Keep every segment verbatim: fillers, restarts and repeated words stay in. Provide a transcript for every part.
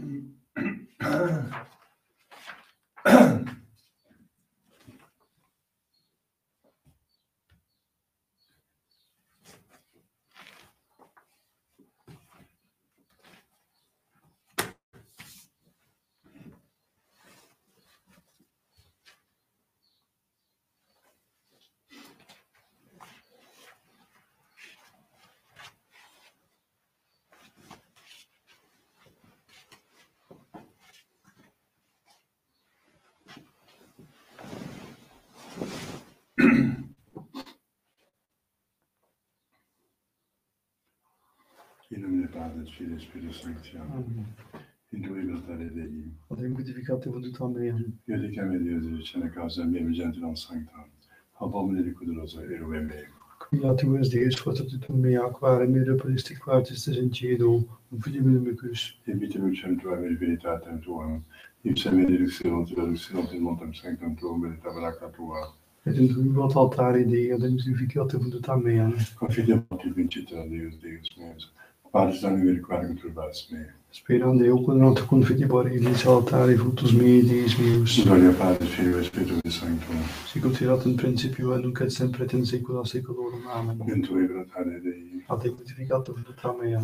In nome del Padre, del Figlio e dello Spirito Santo. Amen. In due libertare Dei. Avem modificato voluto a me. Io ti chiamo Dio, di cena causa mia, vigente non sancta. Abomine di cudosa, ero e me. Quia tu es Deus, fortunatum mea, quare mire polisti quartis des in ciedo, un figlio mecus. E vite lucem tua, me veritatem tuam. Ipse me deluxion, tua luxion, in montem sanctam tuum, veritaberaca tua. Et in tu wat altari Dei, ad modificato voluto a me. Confidiam ti vincita Deus, Deus meus. Padre sangue quare turbas me. Sperando eu quando non te confidibore in altari fructus mei, Deus meus. Gloria Padre, Figlio e Spirito Santo. Sicut erat in principio, et nunc et sempre et in saecula saeculorum. Amen. In due libertare Dei. Ad modificato voluto a me.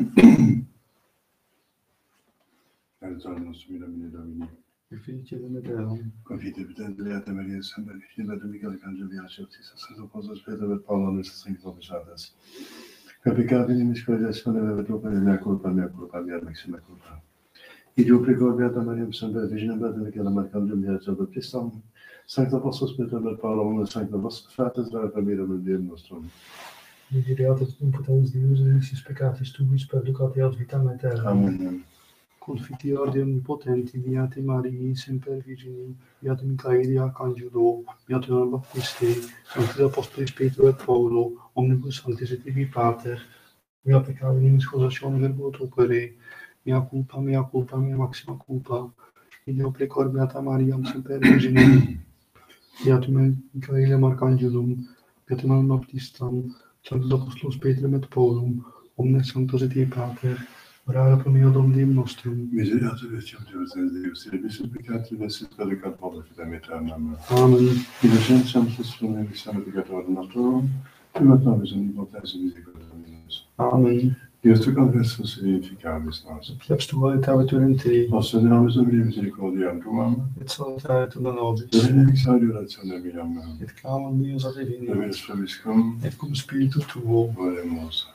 Aiutorium nostrum in nomine Domini. E felice de Deum. Confite evidente Beata Maria, Santa Virgine, Dominica de Cangelo Viacetis, Santo Apostol Pedro, et Paulo, nuestros santos besadas. Que peccavi in misericordiazione aveva troppo nella mia colpa, mia colpa, mia maxima colpa. E Dio pregò Beata Maria, Santa Virgine, Beata Michela, Marcangelo Viacetis, Baptista, Santo Apostol Pedro, et Paulo, uno Santo Vostro Fratres, la famiglia del Dio nostro. Misericorde impotens Deus, et nixis peccatis tuis, perducati ad vitam aeternam. Amen. Confiteor de omnipotenti, Beate Marii, semper Virgini, Beate Michaeli, Arcangelo, Beate Ioann Baptiste, Sanctis Apostolis Petro et Paulo, omnibus sanctis et tibi Pater, mea peccavi in scusatione verbo opere, mea culpa, mea culpa, mea maxima culpa, in Deo precor Beata Mariam, semper Virginem, Beate Michaeli, Arcangelum, Beate Ioann Baptistam, Sanctis Apostolos Petrum et Paulum, omnes sanctos et tibi Pater, orare pro meo Domini nostrum. Misericorde Virgine Deus, Deus, et bis peccati vessit pedicat modo fitam aeternam. Amen. Innocentiam Christum et Sanctum Peccator nostrum, et nobis omnipotens misericordia Dominus. Amen. Deus te confessus et vivificabis nos. Plebs tua et abitur in te, Nostra Domine Domini misericordiam tuam, et salutare tu nobis, Domine exaudi oratione miam, et clamor meus ad Domine Divinus, promiscum, et cum spiritu tuo. oremus.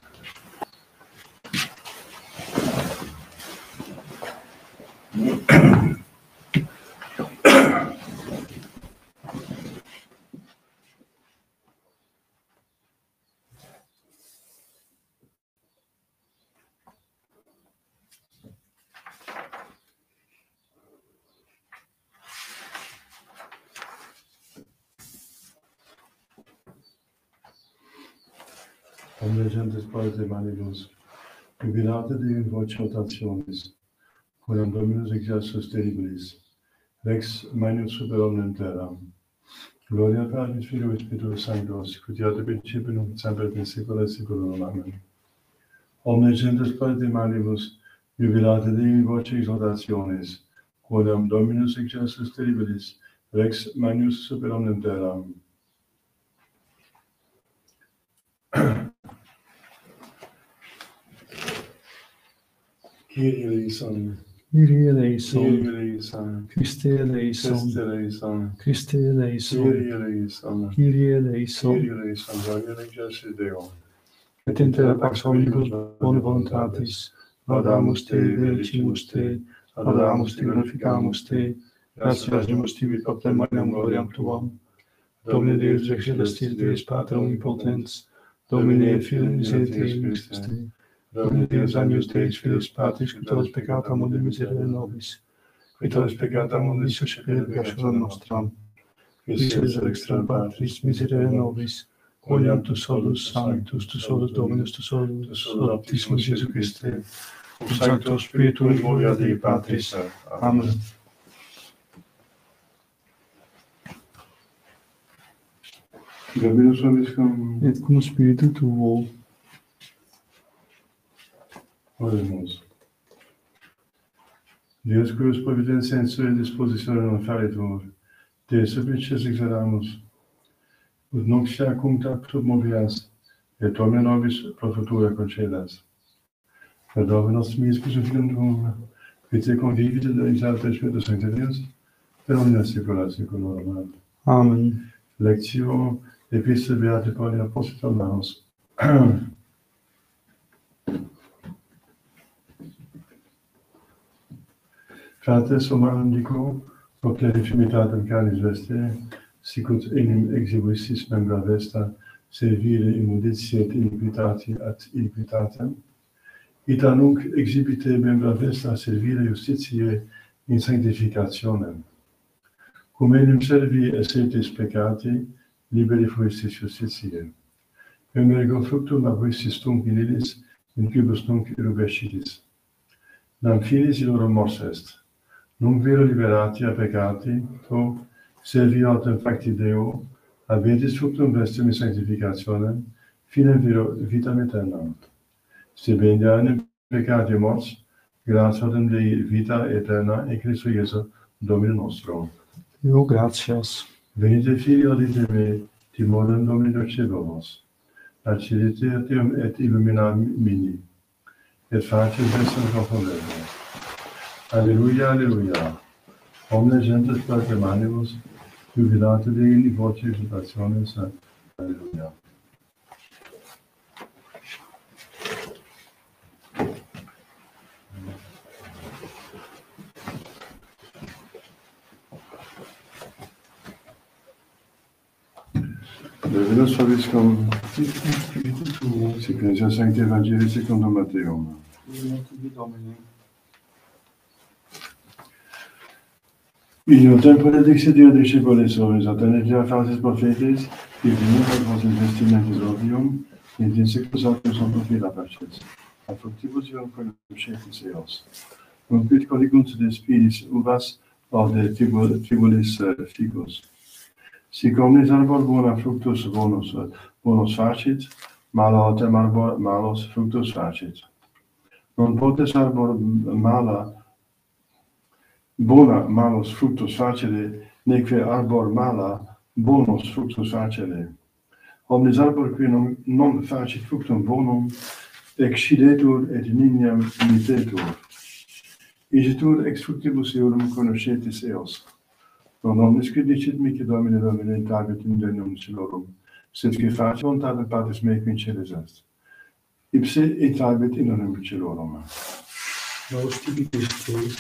Omne gentes Padre manibus, jubilate Dei in voce otationis, quodam Dominus exersus terribilis, Rex magnus super omnem terram. Gloria Patris, Filio et Spiritus Sanctus, sicut erat in principio nunc semper et in saecula saeculorum. Amen. Omne gentes Padre manibus, jubilate Dei in voce exaltationis, quodam Dominus exersus terribilis, Rex magnus super omnem terram. Kyrie eleison, Kyrie eleison, Kyrie eleison, Christe eleison, Christe eleison, Christe eleison, Kyrie eleison, Kyrie eleison, Kyrie eleison, gloria in excelsis Deo. et in terra pax omnibus bone voluntatis, laudamus te, velicimus te, adoramus te, glorificamus te, gratiamus tibi populem Mariam gloriam tuam. Domine Deus ex celestis, Deus Pater omnipotens, Domine Filius et Spiritus Christi, Domine Deus agnus Deus Filius Patris, qui tollis peccata mundi miserere nobis, qui tollis peccata mundi suscipere peccationem nostram, qui miserere extra Patris miserere nobis, quoniam tu solus sanctus, tu solus Dominus, tu solus, tu solus Optissimus Iesu Christe, cum Sancto Spiritu in gloria Dei Patris. Amen. Dominus vobiscum, Et cum spiritu tuo. oremus. Dios cuyos providencia en su disposición non faritur, te subices exeramus, ut nunc sia cum aptum movias, et omne nobis pro futura concedas. Perdove nostri mis crucificum, et te convivit et exalta Spiritus Sancti Deus, per omnia saecula saeculorum. Amen. Lectio Epistolae Beati Pauli Apostoli Romanos. Fratres humanum dico, propter infimitatem canis veste, sicut enim exhibitis membra vesta, servire immunditia et iniquitati ad iniquitatem, ita nunc exhibite membra vesta servire justitiae in sanctificationem. Cum enim servi essetis peccati, liberi fuistis justitiae. Quem ergo fructum abuistis tunc in illis, in quibus nunc irubescitis. Nam finis illorum mors est. Nunc vero liberati a peccati, to servi autem facti Deo, habetis fructum vestem in sanctificationem, finem vero vitam aeternam. Stipendia in peccati mors, gratiatem Dei vita aeterna in Christo Iesu, Domine nostro. Deo gratias. Venite filii, audite me, timorem Domini docebamos. Accedite etiam et illuminamini, et facies vestem confondere. Alleluia, alleluia. Omne gentes proclamanibus, jubilate Dei in voce exultationis. Alleluia. Devinus Faviscum, Sequentia Sancti Evangelii secundum Matteum. In tempore dixit Dio discipulis suos, attenetia falsis prophetis, qui veniat vos investimentis ovium, et in secus autem profila paces. A fructibus ium conoscetis eos. Non quid coligunt de spinis uvas, o de tribulis ficus. Sic omnis arbor bona fructus bonus, bonus facit, mala autem arbor malos fructus facit. Non potes arbor mala, bona malus fructus facere, neque arbor mala bonus fructus facere. Omnis arbor qui non, non facit fructum bonum, excidetur et nimiam imitetur. Igitur ex fructibus eorum conoscetis eos. Non omnis qui dicit mihi Domine Domine intabit in denum celorum, sed qui face voluntatem Patris mei qui in celis est. Ipse intabit in denum celorum. Nos tibi Christi.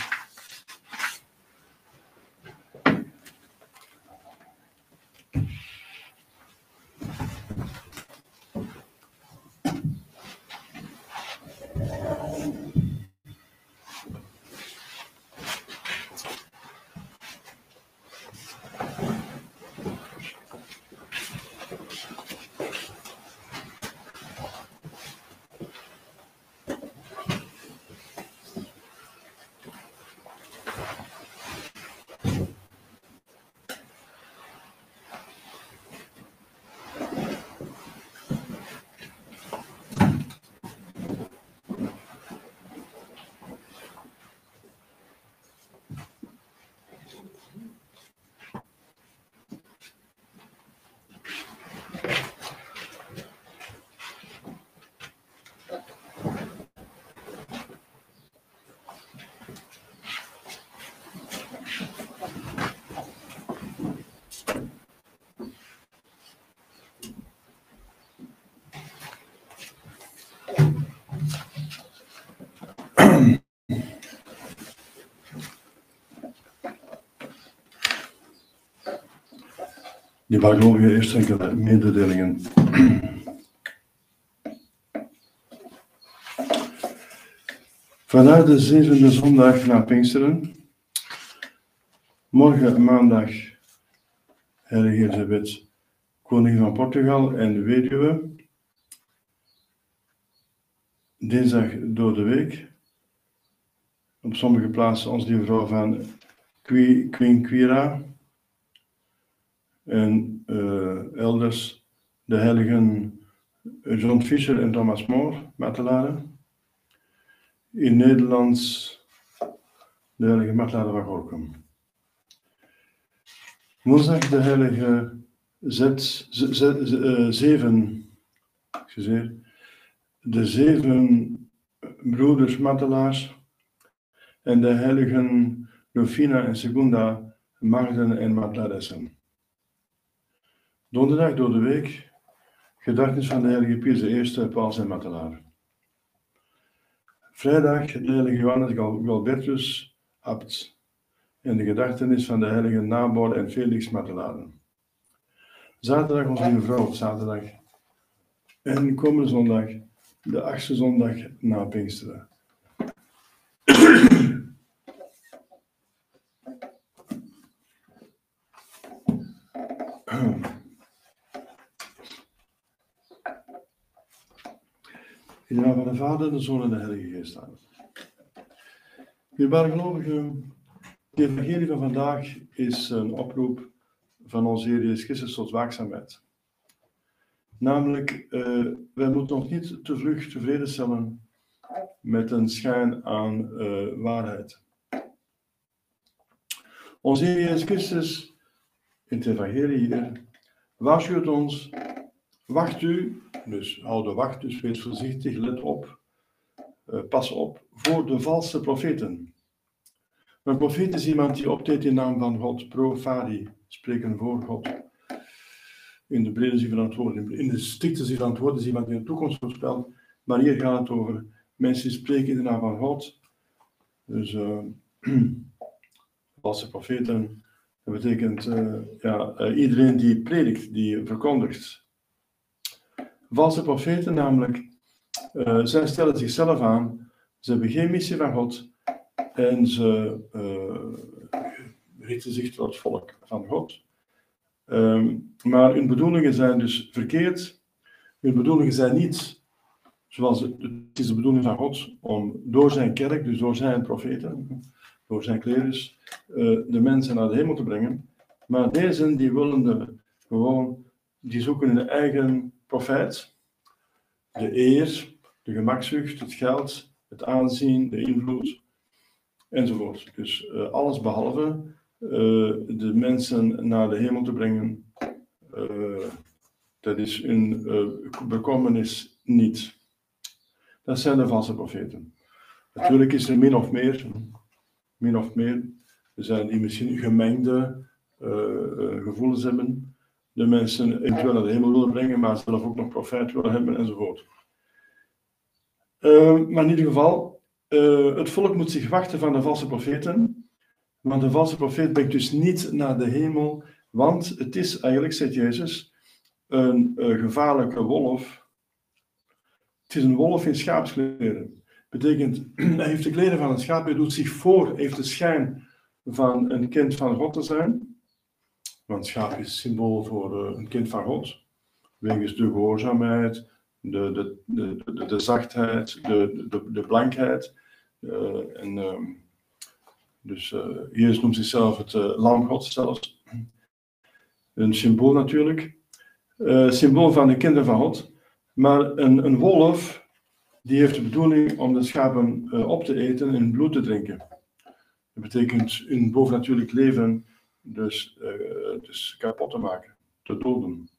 Die maakt nog weer eerst enkele mededelingen. Vandaag de zevende zondag na Pinksteren. Morgen maandag Heilige Elisabeth, koningin van Portugal en de weduwe. Dinsdag Dode Week. Op sommige plaatsen Onze Lieve Vrouw van Queen Quira. En uh, elders de heiligen John Fisher en Thomas More, Matelaren. In Nederlands de heilige Magdalena van Gorkum. Woensdag de heilige zet, z, z, z, uh, zeven, excuseer, de zeven broeders martelaars en de heiligen Rufina en Segunda, Maagden en Martelaressen. Donderdag door de week, gedachtenis van de heilige Pius de Eerste, paus en martelaar. Vrijdag de heilige Johannes Galbertus, abt. En de gedachtenis van de heilige Nabor en Felix martelaren. Zaterdag onze lieve vrouw op zaterdag. En komende zondag, de achtste zondag na Pinksteren. In de naam van de Vader, de Zoon en de Heilige Geest. Amen. Dierbare gelovigen, de evangelie van vandaag is een oproep van onze Heer Jezus Christus tot waakzaamheid. Namelijk, uh, wij moeten ons niet te vlug tevreden stellen met een schijn aan uh, waarheid. Onze Heer Jezus Christus, in het evangelie hier, waarschuwt ons, wacht u, dus hou de wacht, dus wees voorzichtig, let op, uh, pas op, voor de valse profeten. Een profeet is iemand die optreedt in naam van God, pro fari, spreken voor God. In de brede zin van het woord, in de strikte zin van het woord is iemand die de toekomst voorspelt, maar hier gaat het over mensen die spreken in de naam van God. Dus uh, valse profeten, dat betekent uh, ja, uh, iedereen die predikt, die verkondigt. Valse profeten namelijk, uh, zij stellen zichzelf aan, ze hebben geen missie van God en ze uh, richten zich tot het volk van God. Um, maar hun bedoelingen zijn dus verkeerd. Hun bedoelingen zijn niet, zoals het, het is de bedoeling van God, om door zijn kerk, dus door zijn profeten, door zijn klerus, uh, de mensen naar de hemel te brengen. Maar deze, die willen de, gewoon, die zoeken hun eigen profijt, de eer, de gemakzucht, het geld, het aanzien, de invloed, enzovoort. Dus uh, alles behalve uh, de mensen naar de hemel te brengen, uh, dat is hun uh, bekommernis niet. Dat zijn de valse profeten. Natuurlijk is er min of meer, min of meer, er zijn die misschien gemengde uh, uh, gevoelens hebben, de mensen eventueel naar de hemel willen brengen, maar zelf ook nog profijt willen hebben, enzovoort. Uh, maar in ieder geval, uh, het volk moet zich wachten van de valse profeten, want de valse profeet brengt dus niet naar de hemel, want het is eigenlijk, zegt Jezus, een uh, gevaarlijke wolf. Het is een wolf in schaapskleren. Betekent, hij heeft de kleren van een schaap, hij doet zich voor, heeft de schijn van een kind van God te zijn. Want schaap is symbool voor uh, een kind van God, wegens de gehoorzaamheid, de, de, de, de, de zachtheid, de, de, de blankheid. Uh, en, uh, dus uh, Jezus noemt zichzelf het uh, lam Gods zelfs. Een symbool natuurlijk. Uh, symbool van de kinderen van God. Maar een, een wolf, die heeft de bedoeling om de schapen uh, op te eten en hun bloed te drinken. Dat betekent hun bovennatuurlijk leven dus, uh, dus kapot te maken, te doden.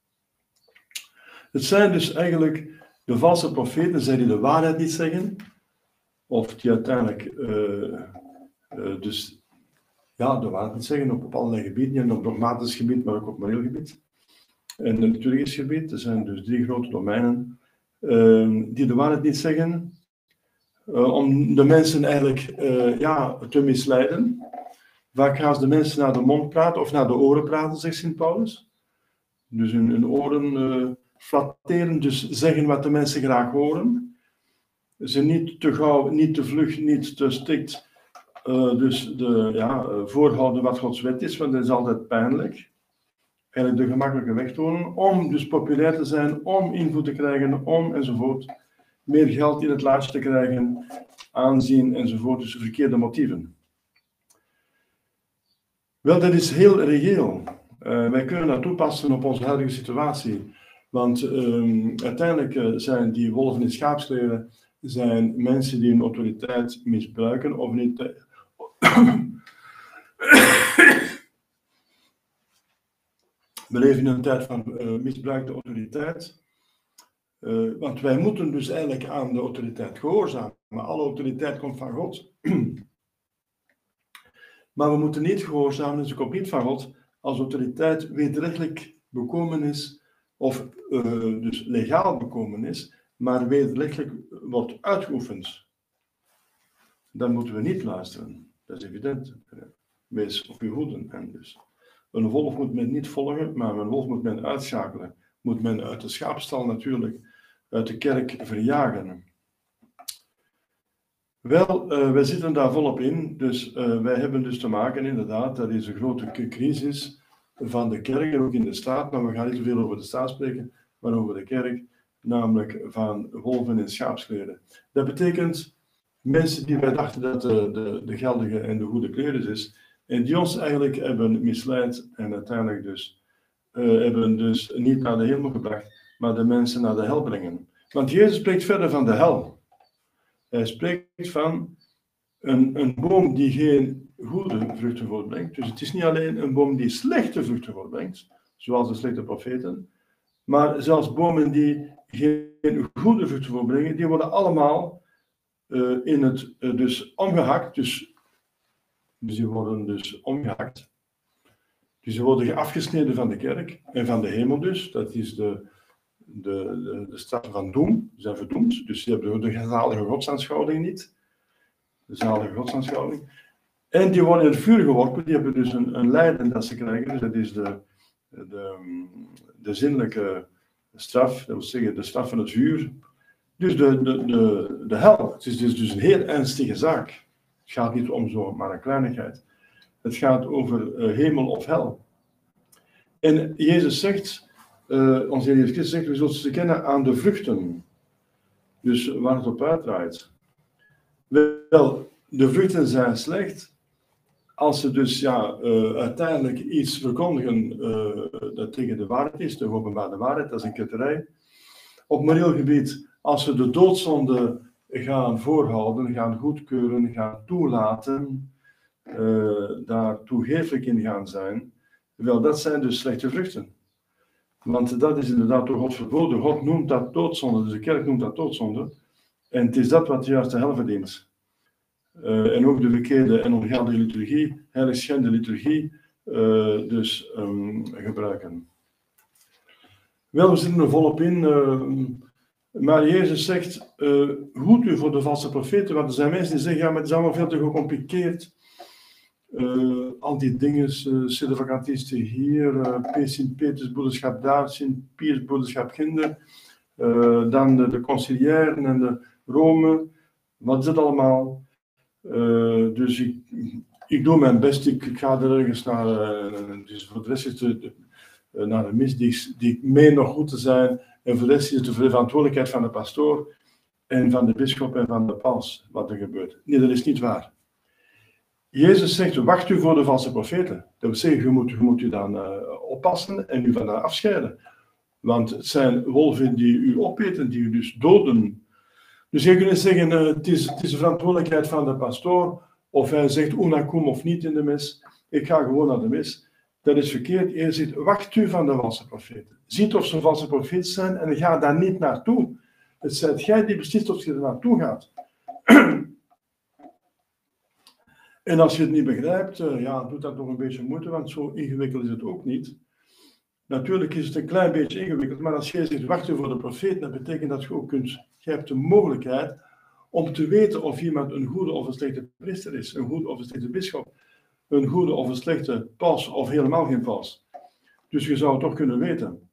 Het zijn dus eigenlijk de valse profeten, zij die de waarheid niet zeggen, of die uiteindelijk uh, uh, dus ja, de waarheid niet zeggen op, op allerlei gebieden, niet op dogmatisch gebied, maar ook op moreel gebied. En het liturgisch gebied, er zijn dus drie grote domeinen, uh, die de waarheid niet zeggen, uh, om de mensen eigenlijk uh, ja, te misleiden. Vaak gaan ze de mensen naar de mond praten of naar de oren praten, zegt Sint Paulus. Dus hun, hun oren uh, flatteren, dus zeggen wat de mensen graag horen. Ze niet te gauw, niet te vlug, niet te strikt, uh, dus de, ja, uh, voorhouden wat Gods wet is, want dat is altijd pijnlijk. Eigenlijk de gemakkelijke weg tonen, om dus populair te zijn, om invloed te krijgen, om enzovoort. Meer geld in het laadje te krijgen, aanzien enzovoort, dus verkeerde motieven. Wel, dat is heel reëel. Uh, wij kunnen dat toepassen op onze huidige situatie. Want um, uiteindelijk uh, zijn die wolven in schaapskleren zijn mensen die hun autoriteit misbruiken of, niet, We leven in een tijd van uh, misbruikte autoriteit. Uh, want wij moeten dus eigenlijk aan de autoriteit gehoorzamen. Maar alle autoriteit komt van God. Maar we moeten niet gehoorzamen, dus het komt niet van God, als autoriteit wederrechtelijk bekomen is, of uh, dus legaal bekomen is, maar wederrechtelijk wordt uitgeoefend. Dan moeten we niet luisteren. Dat is evident. Wees op uw hoede. En dus. Een wolf moet men niet volgen, maar een wolf moet men uitschakelen. Moet men uit de schaapstal natuurlijk, uit de kerk verjagen. Wel, uh, wij zitten daar volop in, dus uh, wij hebben dus te maken inderdaad, dat is een grote crisis van de kerk en ook in de staat, maar we gaan niet zoveel over de staat spreken, maar over de kerk, namelijk van wolven in schaapskleren. Dat betekent, mensen die wij dachten dat de, de, de geldige en de goede Christus is, en die ons eigenlijk hebben misleid en uiteindelijk dus, uh, hebben dus niet naar de hemel gebracht, maar de mensen naar de hel brengen. Want Jezus spreekt verder van de hel. Hij spreekt van een, een boom die geen goede vruchten voortbrengt. Dus het is niet alleen een boom die slechte vruchten voortbrengt, zoals de slechte profeten, maar zelfs bomen die geen goede vruchten voortbrengen, die worden allemaal uh, in het, uh, dus omgehakt. Dus, dus die worden dus omgehakt. Dus ze worden afgesneden van de kerk en van de hemel dus. Dat is de... De, de, de straf van doem, ze zijn verdoemd, dus die hebben de zalige godsaanschouwing niet. De zalige godsaanschouwing. En die worden in het vuur geworpen, die hebben dus een, een lijden dat ze krijgen, dus dat is de, de, de zinnelijke straf, dat wil zeggen de straf van het vuur. Dus de, de, de, de hel, het is dus, dus een heel ernstige zaak. Het gaat niet om zo maar een kleinigheid. Het gaat over uh, hemel of hel. En Jezus zegt... Uh, onze Heer Jezus Christus zegt, we zullen ze kennen aan de vruchten. Dus waar het op uitdraait. Wel, de vruchten zijn slecht. Als ze dus ja, uh, uiteindelijk iets verkondigen uh, dat tegen de waarheid is, de openbare waarheid, dat is een ketterij. Op moreel gebied, als ze de doodzonde gaan voorhouden, gaan goedkeuren, gaan toelaten, uh, daar toegeeflijk in gaan zijn, wel, dat zijn dus slechte vruchten. Want dat is inderdaad door God verboden. God noemt dat doodzonde, dus de kerk noemt dat doodzonde. En het is dat wat juist de hel verdient. Uh, en ook de verkeerde en ongeldige liturgie, heiligschende liturgie, uh, dus um, gebruiken. Wel, we zitten er volop in. Uh, maar Jezus zegt, uh, hoed u voor de valse profeten. Want er zijn mensen die zeggen, ja, maar het is allemaal veel te gecompliceerd. Uh, al die dingen, uh, Sint-Vacantisten hier, uh, Sint-Petersbroederschap daar, Sint-Piersbroederschap ginder, uh, dan de, de conciliairen en de Rome, wat is het allemaal? Uh, dus ik, ik doe mijn best, ik, ik ga er ergens naar, uh, dus voor de rest is de, de, uh, naar de mis die, die ik meen nog goed te zijn, en voor de rest is het de verantwoordelijkheid van de pastoor en van de bisschop en van de paus wat er gebeurt. Nee, dat is niet waar. Jezus zegt, wacht u voor de valse profeten. Dat wil zeggen, je moet, je moet u dan uh, oppassen en u van daar afscheiden. Want het zijn wolven die u opeten, die u dus doden. Dus je kunt zeggen, uh, het, is, het is de verantwoordelijkheid van de pastoor, of hij zegt, una cum of niet in de mis. Ik ga gewoon naar de mis. Dat is verkeerd. Jezus zegt, wacht u van de valse profeten. Ziet of ze valse profeten zijn en ga daar niet naartoe. Het zijt jij die beslist of je er naartoe gaat. En als je het niet begrijpt, uh, ja, doet dat nog een beetje moeite, want zo ingewikkeld is het ook niet. Natuurlijk is het een klein beetje ingewikkeld, maar als jij zegt wachten voor de profeet, dat betekent dat je ook kunt, je hebt de mogelijkheid om te weten of iemand een goede of een slechte priester is, een goede of een slechte bisschop, een goede of een slechte paus, of helemaal geen paus. Dus je zou het toch kunnen weten.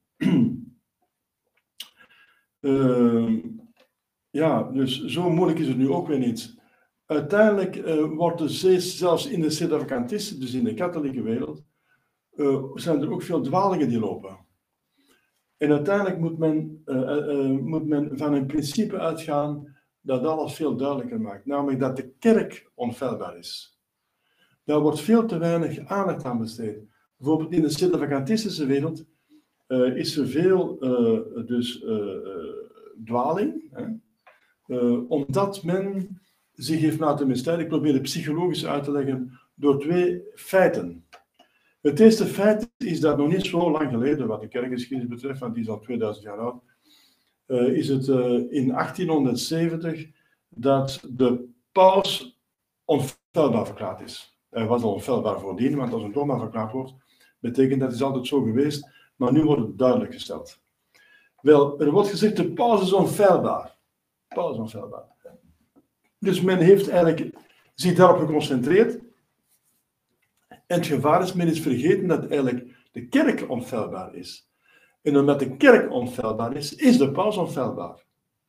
uh, ja, dus zo moeilijk is het nu ook weer niet. Uiteindelijk uh, wordt er zelfs in de Sint-Vacantisten, dus in de katholieke wereld, uh, zijn er ook veel dwalingen die lopen. En uiteindelijk moet men, uh, uh, moet men van een principe uitgaan dat alles veel duidelijker maakt. Namelijk dat de kerk onfeilbaar is. Daar wordt veel te weinig aandacht aan besteed. Bijvoorbeeld in de Sint-Vacantistische wereld uh, is er veel uh, dus, uh, uh, dwaling. Hè? Uh, omdat men... zich heeft laten misleiden. Ik probeer het psychologisch uit te leggen door twee feiten. Het eerste feit is dat nog niet zo lang geleden, wat de kerkgeschiedenis betreft, want die is al tweeduizend jaar oud, uh, is het uh, in achttienhonderdzeventig dat de paus onfeilbaar verklaard is. Hij was al onfeilbaar voordien, want als een dogma verklaard wordt, betekent dat is altijd zo geweest, maar nu wordt het duidelijk gesteld. Wel, er wordt gezegd, de paus is onfeilbaar. De paus is onfeilbaar. Dus men heeft eigenlijk zich daarop geconcentreerd. En het gevaar is, men is vergeten dat eigenlijk de kerk onfeilbaar is. En omdat de kerk onfeilbaar is, is de paus onfeilbaar.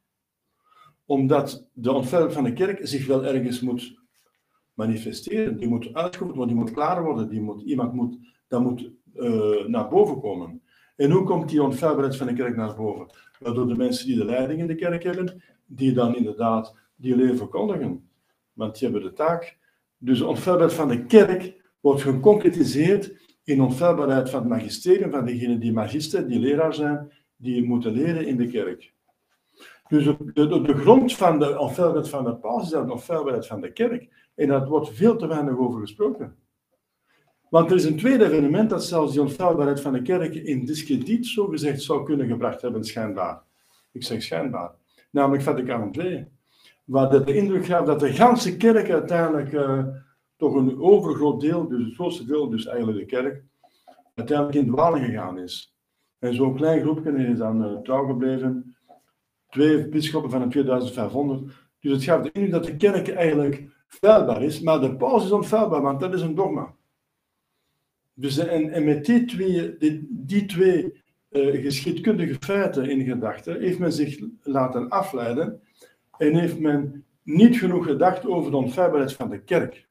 Omdat de onfeilbaarheid van de kerk zich wel ergens moet manifesteren. Die moet uitgevoerd worden, die moet klaar worden. Die moet, iemand moet, dat moet uh, naar boven komen. En hoe komt die onfeilbaarheid van de kerk naar boven? Wel door de mensen die de leiding in de kerk hebben, die dan inderdaad die leer verkondigen. Want die hebben de taak. Dus de onfeilbaarheid van de kerk wordt geconcretiseerd in onfeilbaarheid van het magisterium, van degenen die magisten, die leraar zijn, die moeten leren in de kerk. Dus de, de, de grond van de onfeilbaarheid van de paus is de onfeilbaarheid van de kerk. En daar wordt veel te weinig over gesproken. Want er is een tweede evenement dat zelfs die onfeilbaarheid van de kerk in diskrediet zogezegd zou kunnen gebracht hebben, schijnbaar. Ik zeg schijnbaar. Namelijk Vaticaan twee. Waar dat de indruk gaf dat de ganse kerk uiteindelijk uh, toch een overgroot deel, dus het grootste deel, dus eigenlijk de kerk, uiteindelijk in dwaling gegaan is. En zo'n klein groepje is dan uh, trouw gebleven. Twee bisschoppen van de tweeduizend vijfhonderd. Dus het gaf de indruk dat de kerk eigenlijk feilbaar is, maar de paus is onfeilbaar, want dat is een dogma. Dus, en, en met die twee, die, die twee uh, geschiedkundige feiten in gedachten heeft men zich laten afleiden en heeft men niet genoeg gedacht over de onfeilbaarheid van de kerk.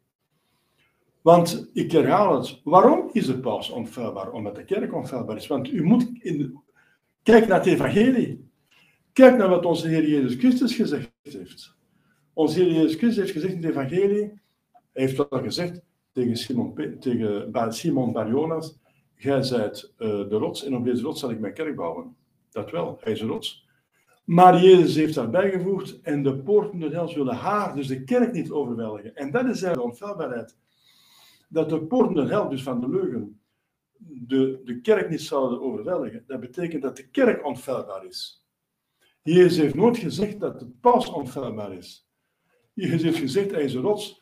Want, ik herhaal het, waarom is de paus onfeilbaar? Omdat de kerk onfeilbaar is. Want u moet, in, kijk naar het evangelie. Kijk naar wat onze Heer Jezus Christus gezegd heeft. Onze Heer Jezus Christus heeft gezegd in het evangelie, hij heeft wel gezegd tegen Simon, tegen Simon Bar-Jonas, gij zijt uh, de rots en op deze rots zal ik mijn kerk bouwen. Dat wel, hij is een rots. Maar Jezus heeft daarbij gevoegd en de poorten der hel zullen haar, dus de kerk, niet overweldigen. En dat is eigenlijk de onfeilbaarheid. Dat de poorten der hel, dus van de leugen, de, de kerk niet zouden overweldigen. Dat betekent dat de kerk onfeilbaar is. Jezus heeft nooit gezegd dat de paus onfeilbaar is. Jezus heeft gezegd, hij is een rots.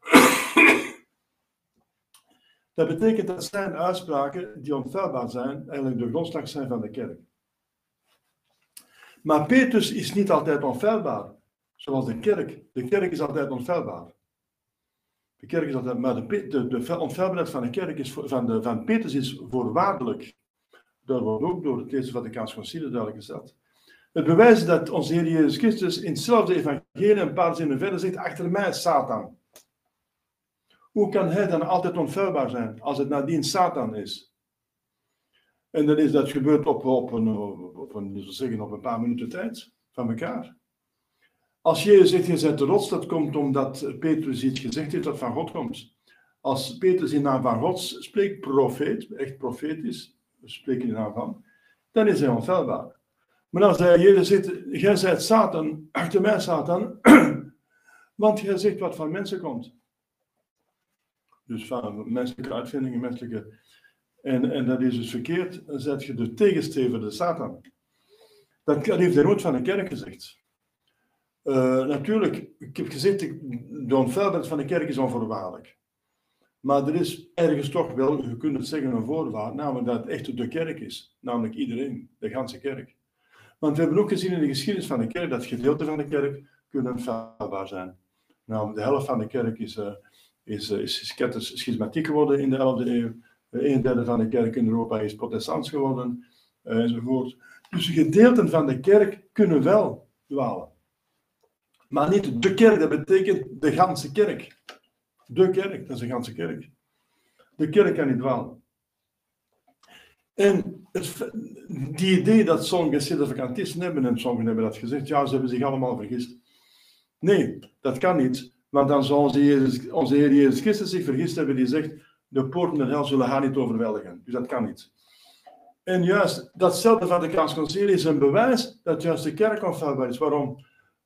Dat betekent dat zijn uitspraken, die onfeilbaar zijn, eigenlijk de grondslag zijn van de kerk. Maar Petrus is niet altijd onfeilbaar, zoals de kerk. De kerk is altijd onfeilbaar. De kerk is altijd, maar de, de, de onfeilbaarheid van de kerk is, van, de, van Petrus is voorwaardelijk. Dat wordt ook door het Eerste Vaticaans Concilie duidelijk gesteld. Het bewijs is dat onze Heer Jezus Christus in hetzelfde evangelie een paar zinnen verder zegt, achter mij is Satan. Hoe kan hij dan altijd onfeilbaar zijn, als het nadien Satan is? En dan is dat gebeurd op, op, een, op, een, zeggen, op een paar minuten tijd van elkaar. Als Jezus zegt, je bent de rots, dat komt omdat Petrus iets gezegd heeft dat van God komt. Als Petrus in naam van God spreekt, profeet, echt profetisch, spreekt in de naam van, dan is hij onfeilbaar. Maar als hij Jezus zegt, jij zijt Satan, achter mij Satan, want jij zegt wat van mensen komt. Dus van menselijke uitvindingen, menselijke... En, en dat is dus verkeerd, dan zet je de tegenstrever, de Satan. Dat heeft hij nooit van de kerk gezegd. Uh, natuurlijk, ik heb gezegd, de onfeilbaarheid van de kerk is onvoorwaardelijk. Maar er is ergens toch wel, je kunt het zeggen, een voorwaarde, namelijk dat het echt de kerk is. Namelijk iedereen, de ganse kerk. Want we hebben ook gezien in de geschiedenis van de kerk, dat gedeelten van de kerk kunnen onfeilbaar zijn. Namelijk de helft van de kerk is, uh, is, uh, is schismatiek geworden in de elfde eeuw. Een derde van de kerk in Europa is protestants geworden, uh, enzovoort. Dus gedeelten van de kerk kunnen wel dwalen. Maar niet de kerk, dat betekent de ganse kerk. De kerk, dat is de ganse kerk. De kerk kan niet dwalen. En het, die idee dat sommige sedevacantisten hebben, en sommigen hebben dat gezegd, ja, ze hebben zich allemaal vergist. Nee, dat kan niet. Want dan zou onze, Jezus, onze Heer Jezus Christus zich vergist hebben, die zegt, de poorten der hel zullen haar niet overweldigen. Dus dat kan niet. En juist, datzelfde Vaticaans Concilie is een bewijs dat juist de kerk onfeilbaar is. Waarom?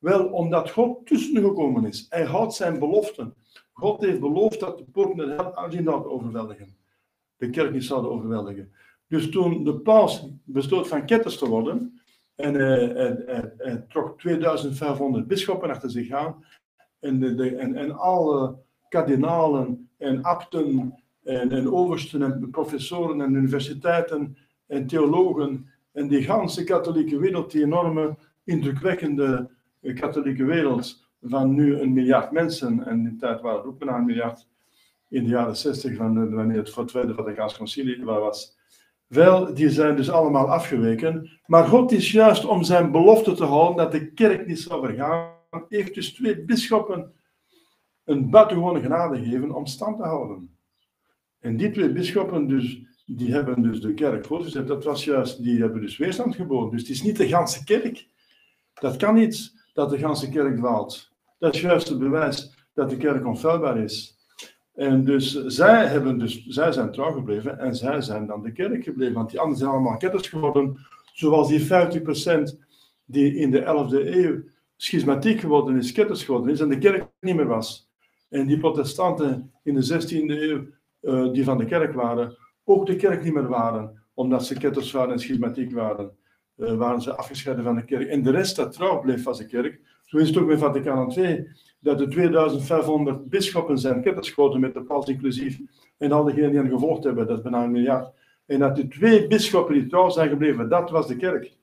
Wel, omdat God tussengekomen is. Hij houdt zijn beloften. God heeft beloofd dat de poorten de hel alleen zouden overweldigen. De kerk niet zouden overweldigen. Dus toen de paus besloot van ketters te worden, en hij, hij, hij, hij trok tweeduizend vijfhonderd bisschoppen achter zich aan, en, de, de, en, en alle kardinalen en abten en, en oversten en professoren en universiteiten en theologen en die ganse katholieke wereld, die enorme indrukwekkende katholieke wereld van nu een miljard mensen, en in die tijd waren het ook bijna een miljard, in de jaren zestig, van, wanneer het voor het Tweede Vaticaans Concilie was. Wel, die zijn dus allemaal afgeweken. Maar God is juist om zijn belofte te houden dat de kerk niet zal vergaan, heeft dus twee bisschoppen een buitengewone genade gegeven om stand te houden. En die twee bisschoppen dus, die hebben dus de kerk voortgezet. Dat was juist, die hebben dus weerstand geboden. Dus het is niet de ganse kerk. Dat kan niet dat de ganse kerk dwaalt. Dat is juist het bewijs dat de kerk onfeilbaar is. En dus zij, hebben dus zij zijn trouw gebleven en zij zijn dan de kerk gebleven. Want die anderen zijn allemaal ketters geworden. Zoals die vijftig procent die in de elfde eeuw schismatiek geworden is, ketters geworden is en de kerk niet meer was. En die protestanten in de zestiende eeuw uh, die van de kerk waren, ook de kerk niet meer waren. Omdat ze ketters waren en schismatiek waren. Uh, waren ze afgescheiden van de kerk. En de rest dat trouw bleef was de kerk. Zo is het ook bij Vaticaan twee. Dat de tweeduizend vijfhonderd bisschoppen zijn ketters geworden met de paus inclusief. En al diegenen die hen gevolgd hebben, dat is bijna een miljard. En dat de twee bisschoppen die trouw zijn gebleven, dat was de kerk.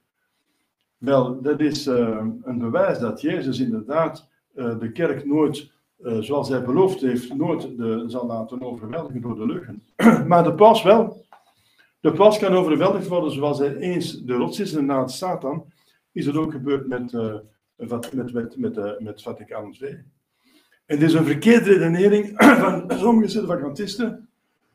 Wel, dat is uh, een bewijs dat Jezus inderdaad uh, de kerk nooit, uh, zoals hij beloofd heeft, nooit de, zal laten overweldigen door de leugen. Maar de paus wel. De paus kan overweldigd worden zoals hij eens de rots is en na het Satan, is het ook gebeurd met... Uh, Met, met, met, met, uh, met Vaticaan twee. En dit is een verkeerde redenering van sommige sedevacantisten.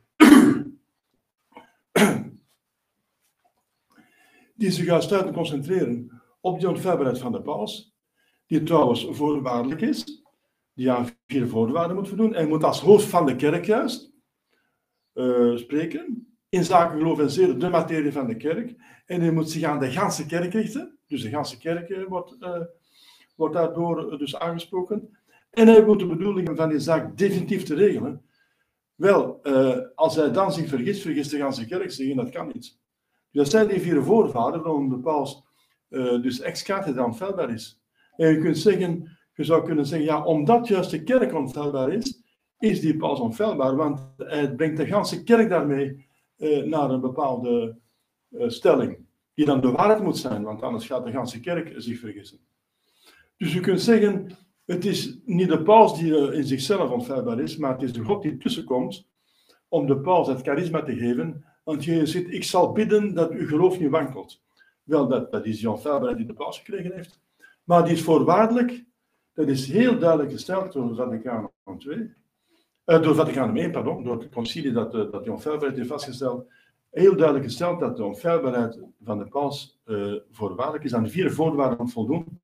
Die zich uitsluitend concentreren op die onfeilbaarheid van de paus, die trouwens voorwaardelijk is, die aan vier voorwaarden moet voldoen. Hij moet als hoofd van de kerk juist uh, spreken, in zaken geloof en zeden, de materie van de kerk. En hij moet zich aan de ganse kerk richten, dus de ganse kerk uh, wordt... Uh, wordt daardoor dus aangesproken. En hij moet de bedoelingen van die zaak definitief te regelen. Wel, uh, als hij dan zich vergist, vergist de ganse kerk zich en dat kan niet. Dus dat zijn die vier voorwaarden waarom de paus uh, dus ex cathedra onfeilbaar is. En je kunt zeggen, je zou kunnen zeggen, ja, omdat juist de kerk onfeilbaar is, is die paus onfeilbaar, want hij brengt de ganse kerk daarmee uh, naar een bepaalde uh, stelling, die dan de waarheid moet zijn, want anders gaat de ganse kerk zich vergissen. Dus je kunt zeggen, het is niet de paus die in zichzelf onfeilbaar is, maar het is de God die tussenkomt om de paus het charisma te geven. Want je zit, ik zal bidden dat uw geloof niet wankelt. Wel, dat, dat is die onfeilbaarheid die de paus gekregen heeft. Maar die is voorwaardelijk, dat is heel duidelijk gesteld door Vaticaan twee. Uh, door Vaticaan één, pardon, door het concilie dat, uh, dat die onfeilbaarheid heeft vastgesteld. Heel duidelijk gesteld dat de onfeilbaarheid van de paus uh, voorwaardelijk is. Aan de vier voorwaarden moet voldoen.